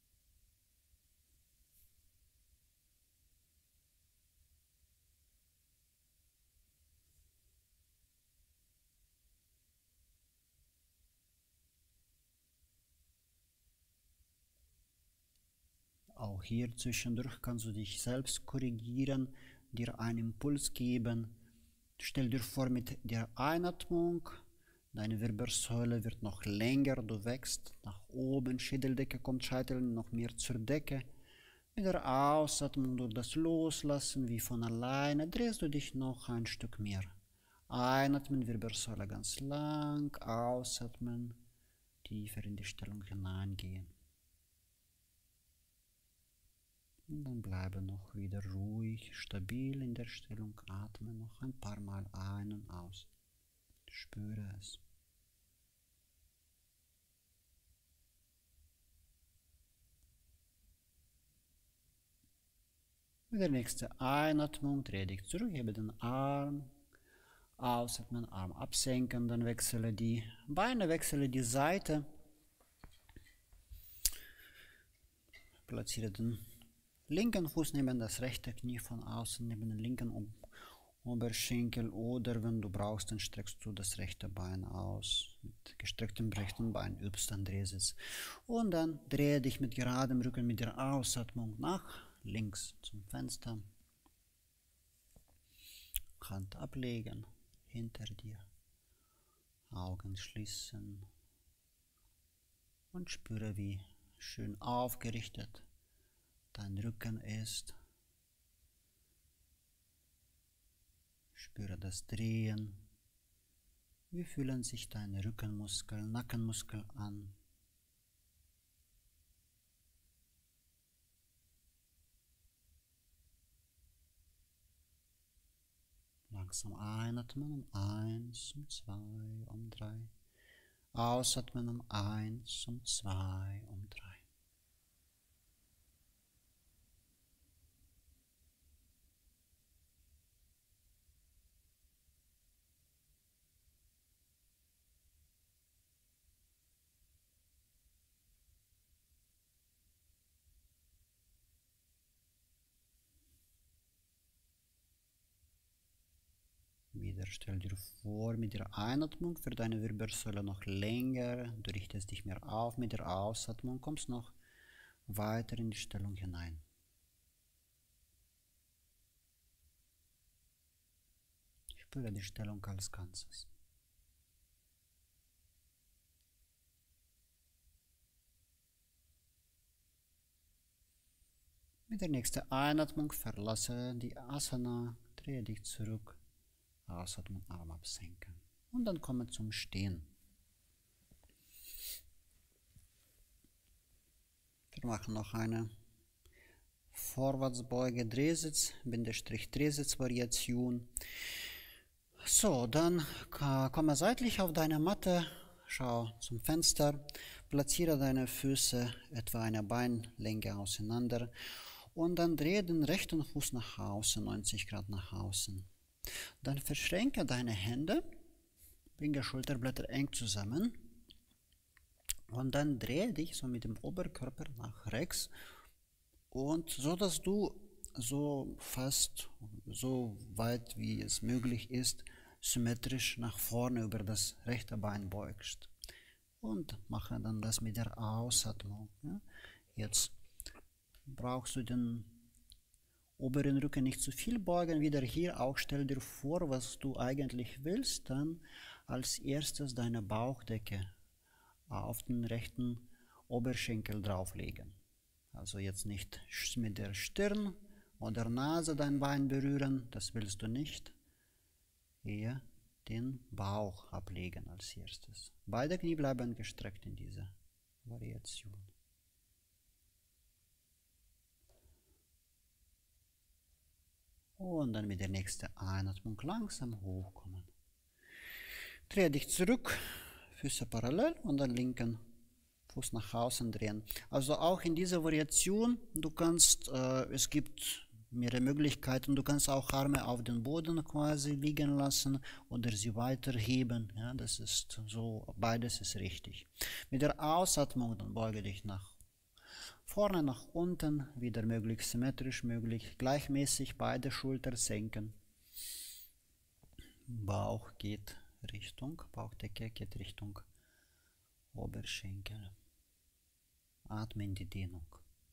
Auch hier zwischendurch kannst du dich selbst korrigieren, dir einen Impuls geben. Stell dir vor, mit der Einatmung, deine Wirbelsäule wird noch länger, du wächst nach oben, Schädeldecke kommt, Scheitel noch mehr zur Decke. Mit der Ausatmung durch das Loslassen, wie von alleine, drehst du dich noch ein Stück mehr. Einatmen, Wirbelsäule ganz lang, ausatmen, tiefer in die Stellung hineingehen. Und dann bleibe noch wieder ruhig, stabil in der Stellung, atme noch ein paar Mal ein und aus. Spüre es. Mit der nächsten Einatmung drehe dich zurück, hebe den Arm, ausatmen, Arm absenken, dann wechsle die Beine, wechsle die Seite, platziere den linken Fuß neben das rechte Knie von außen, neben den linken Oberschenkel oder wenn du brauchst, dann streckst du das rechte Bein aus. Mit gestrecktem rechten Bein übst dann Drehsitz. Und dann drehe dich mit geradem Rücken mit der Ausatmung nach links zum Fenster. Hand ablegen, hinter dir. Augen schließen. Und spüre, wie schön aufgerichtet dein Rücken ist. Spüre das Drehen. Wie fühlen sich deine Rückenmuskeln, Nackenmuskeln an? Langsam einatmen um eins, um zwei, um drei. Ausatmen um eins, um zwei, um drei. wieder. Stell dir vor, mit der Einatmung wird deine Wirbelsäule noch länger, du richtest dich mehr auf, mit der Ausatmung kommst noch weiter in die Stellung hinein. Spüre die Stellung als Ganzes. Mit der nächsten Einatmung verlasse die Asana, drehe dich zurück, Ausatmung, Arm absenken. Und dann komme zum Stehen. Wir machen noch eine Vorwärtsbeuge, Drehsitz, Bindestrich Drehsitz-Variation. So, dann komme seitlich auf deine Matte, schau zum Fenster, platziere deine Füße etwa eine Beinlänge auseinander und dann drehe den rechten Fuß nach außen, neunzig Grad nach außen. Dann verschränke deine Hände, bringe Schulterblätter eng zusammen und dann drehe dich so mit dem Oberkörper nach rechts und so, dass du so fast, so weit wie es möglich ist, symmetrisch nach vorne über das rechte Bein beugst. Und mache dann das mit der Ausatmung. Ja. Jetzt brauchst du den oberen Rücken nicht zu viel beugen. Wieder hier auch stell dir vor, was du eigentlich willst. Dann als erstes deine Bauchdecke auf den rechten Oberschenkel drauflegen. Also jetzt nicht mit der Stirn oder Nase dein Bein berühren, das willst du nicht. Eher den Bauch ablegen als erstes. Beide Knie bleiben gestreckt in dieser Variation. Und dann mit der nächsten Einatmung langsam hochkommen. Drehe dich zurück, Füße parallel und dann linken Fuß nach außen drehen. Also auch in dieser Variation, du kannst, äh, es gibt mehrere Möglichkeiten, du kannst auch Arme auf den Boden quasi liegen lassen oder sie weiterheben. Ja, das ist so, beides ist richtig. Mit der Ausatmung dann beuge dich nach vorne, nach unten, wieder möglichst symmetrisch, möglich gleichmäßig, beide Schultern senken. Bauch geht Richtung, Bauchdecke geht Richtung Oberschenkel. Atme in die Dehnung.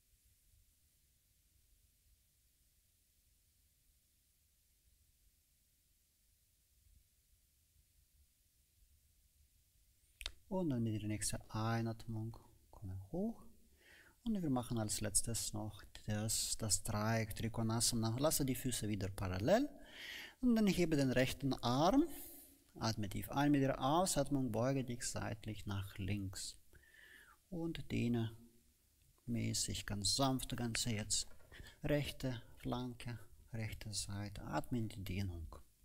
Und dann mit der nächsten Einatmung komme hoch. Und wir machen als letztes noch das, das Dreieck Trikonasana. Lasse die Füße wieder parallel. Und dann hebe den rechten Arm. Atme tief ein mit der Ausatmung. Beuge dich seitlich nach links. Und dehne mäßig, ganz sanft, Ganze jetzt. Rechte Flanke, rechte Seite. Atme in die Dehnung.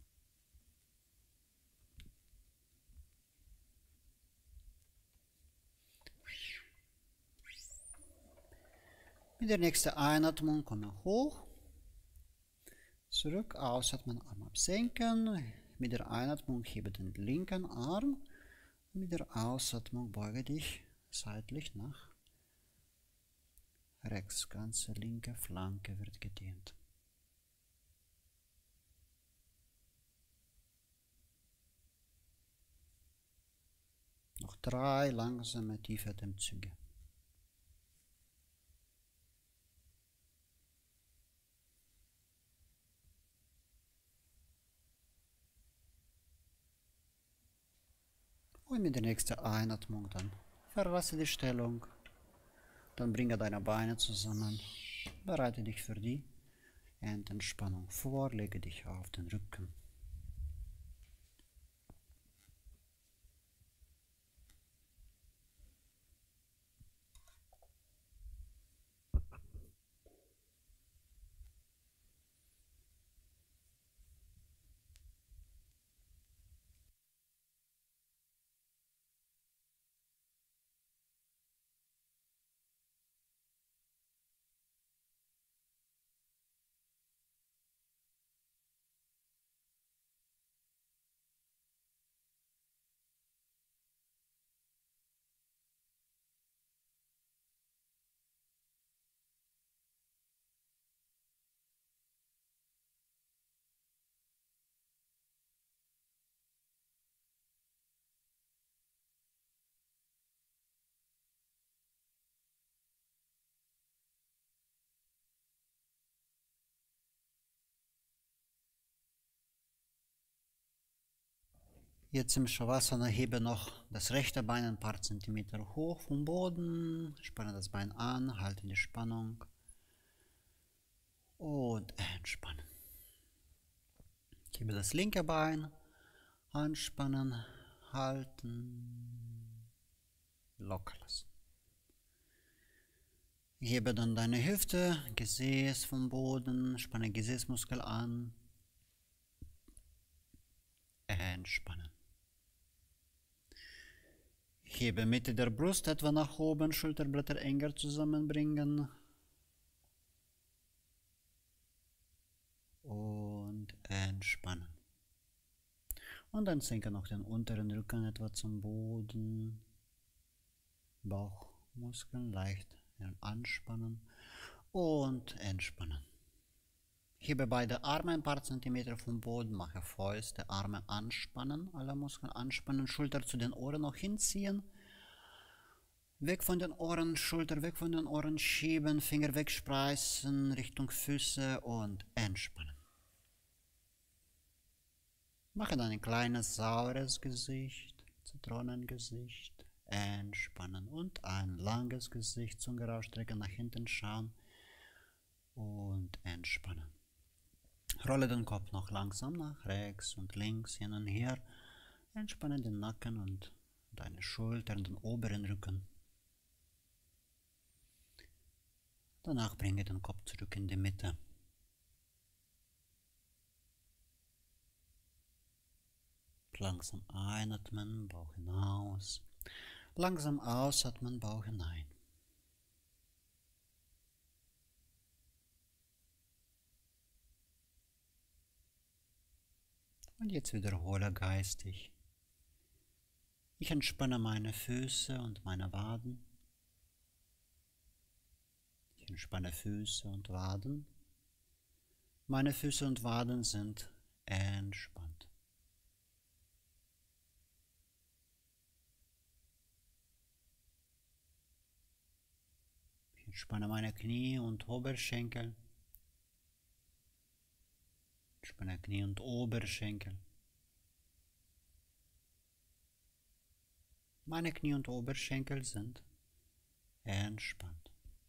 Mit der nächsten Einatmung komme hoch, zurück, ausatmen, Arm absenken. Mit der Einatmung hebe den linken Arm. Mit der Ausatmung beuge dich seitlich nach rechts. Ganze linke Flanke wird gedehnt. Noch drei langsame, tiefe Atemzüge. Und mit der nächsten Einatmung dann verlasse die Stellung. Dann bringe deine Beine zusammen. Bereite dich für die Endentspannung vor. Lege dich auf den Rücken. Jetzt im Shavasana hebe noch das rechte Bein ein paar Zentimeter hoch vom Boden, spanne das Bein an, halte die Spannung und entspannen. Hebe das linke Bein, anspannen, halten, locker lassen. Hebe dann deine Hüfte, Gesäß vom Boden, spanne Gesäßmuskel an, entspannen. Hebe Mitte der Brust etwa nach oben, Schulterblätter enger zusammenbringen. Und entspannen. Und dann senke noch den unteren Rücken etwa zum Boden. Bauchmuskeln leicht anspannen und entspannen. Hebe beide Arme ein paar Zentimeter vom Boden, mache Fäuste, Arme anspannen, alle Muskeln anspannen, Schulter zu den Ohren noch hinziehen. Weg von den Ohren, Schulter weg von den Ohren schieben, Finger wegspreißen, Richtung Füße und entspannen. Mache dann ein kleines, saures Gesicht, Zitronengesicht, entspannen und ein langes Gesicht, Zunge rausstrecken, nach hinten schauen und entspannen. Rolle den Kopf noch langsam nach rechts und links, hin und her, entspanne den Nacken und deine Schultern, den oberen Rücken. Danach bringe den Kopf zurück in die Mitte. Langsam einatmen, Bauch hinaus. Langsam ausatmen, Bauch hinein. Und jetzt wiederhole geistig. Ich entspanne meine Füße und meine Waden. Ich entspanne Füße und Waden. Meine Füße und Waden sind entspannt. Ich entspanne meine Knie und Oberschenkel. Ich entspanne Knie und Oberschenkel. Meine Knie und Oberschenkel sind entspannt.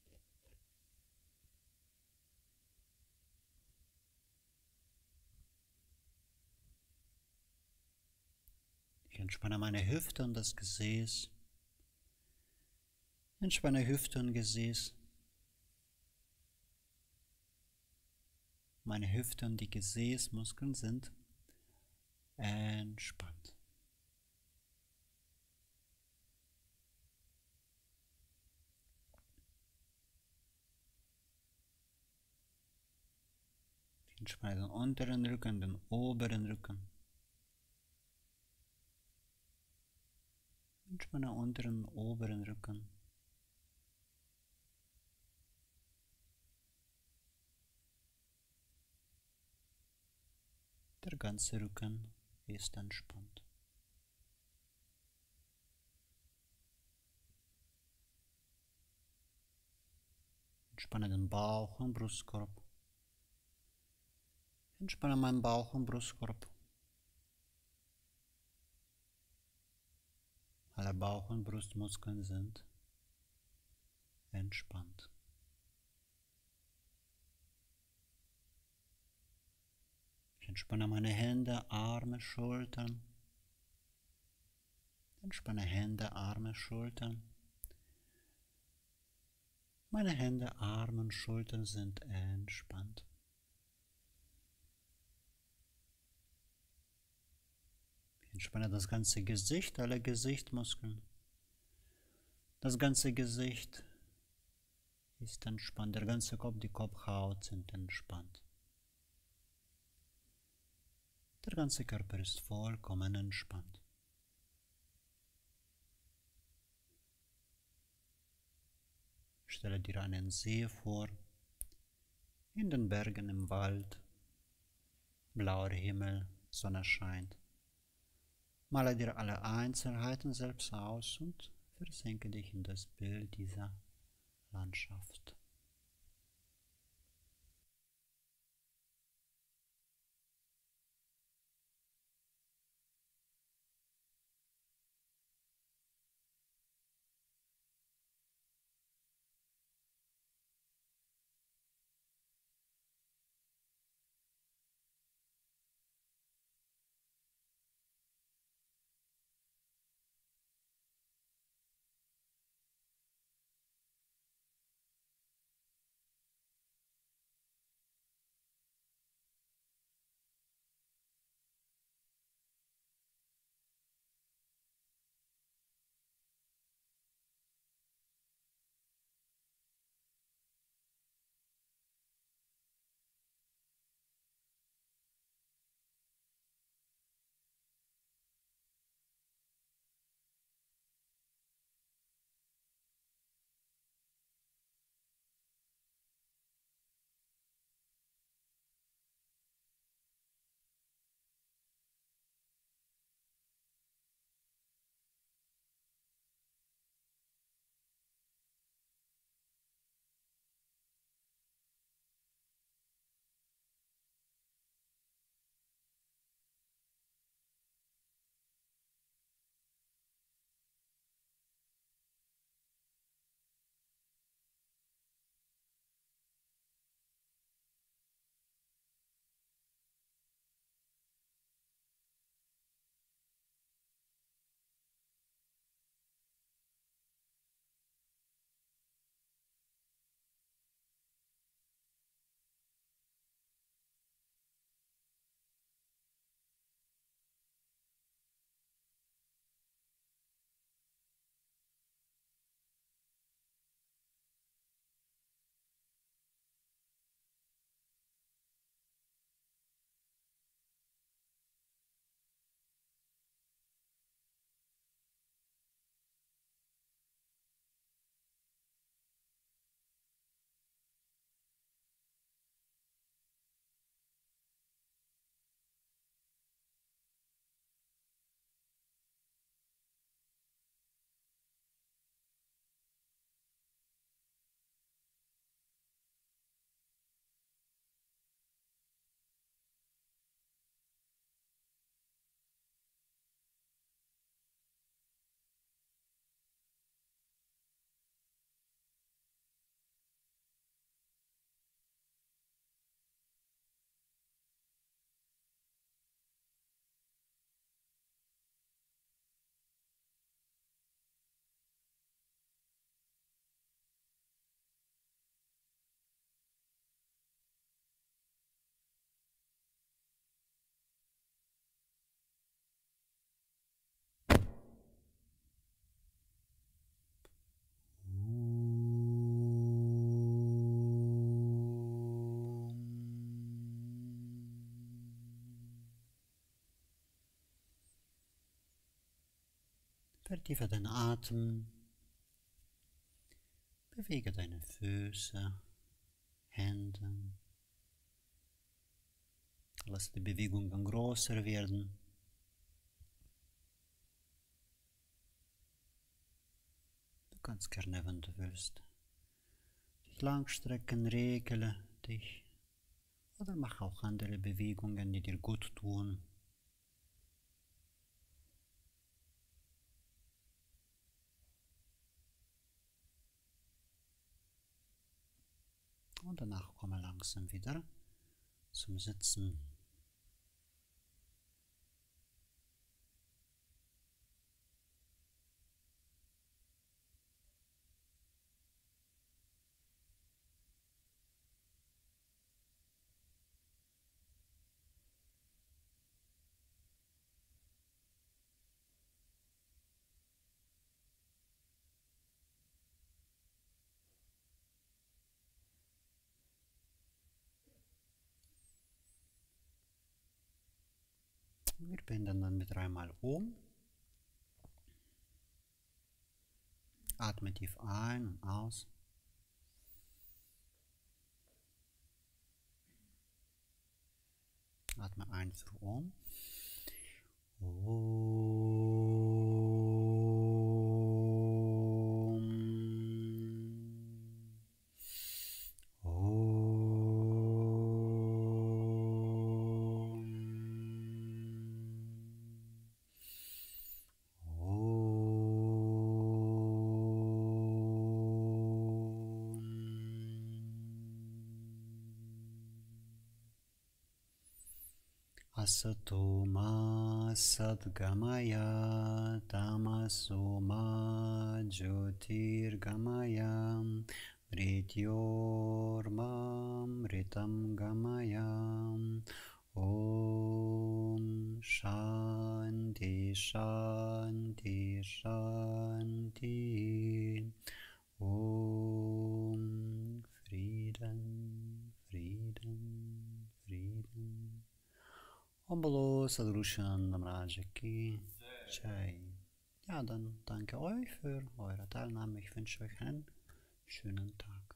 Ich entspanne meine Hüfte und das Gesäß. Entspanne Hüfte und Gesäß. Meine Hüfte und die Gesäßmuskeln sind entspannt. Ich entspanne den unteren Rücken, den oberen Rücken. Entspanne unteren und oberen Rücken. Der ganze Rücken ist entspannt. Entspanne den Bauch und Brustkorb. Entspanne meinen Bauch und Brustkorb. Alle Bauch- und Brustmuskeln sind entspannt. Ich entspanne meine Hände, Arme, Schultern. Entspanne Hände, Arme, Schultern. Meine Hände, Arme und Schultern sind entspannt. Ich entspanne das ganze Gesicht, alle Gesichtsmuskeln. Das ganze Gesicht ist entspannt. Der ganze Kopf, die Kopfhaut sind entspannt. Der ganze Körper ist vollkommen entspannt. Stelle dir einen See vor, in den Bergen, im Wald, blauer Himmel, Sonne scheint. Male dir alle Einzelheiten selbst aus und versenke dich in das Bild dieser Landschaft. Vertiefe deinen Atem. Bewege deine Füße, Hände. Lass die Bewegungen größer werden. Du kannst gerne, wenn du willst, dich langstrecken, regle dich oder mach auch andere Bewegungen, die dir gut tun. Und danach komme langsam wieder zum Sitzen. Wir binden dann mit dreimal um. Atme tief ein und aus. Atme ein für um. Asato ma sadgamaya tamaso ma jyotirgamaya mrityormam ritam gamaya. Om Shanti Shanti Shanti. Om Frieden, Frieden, Frieden. Om Bolo Sadhguru Shantam Raja Ki Jai. Ja, dann danke euch für eure Teilnahme. Ich wünsche euch einen schönen Tag.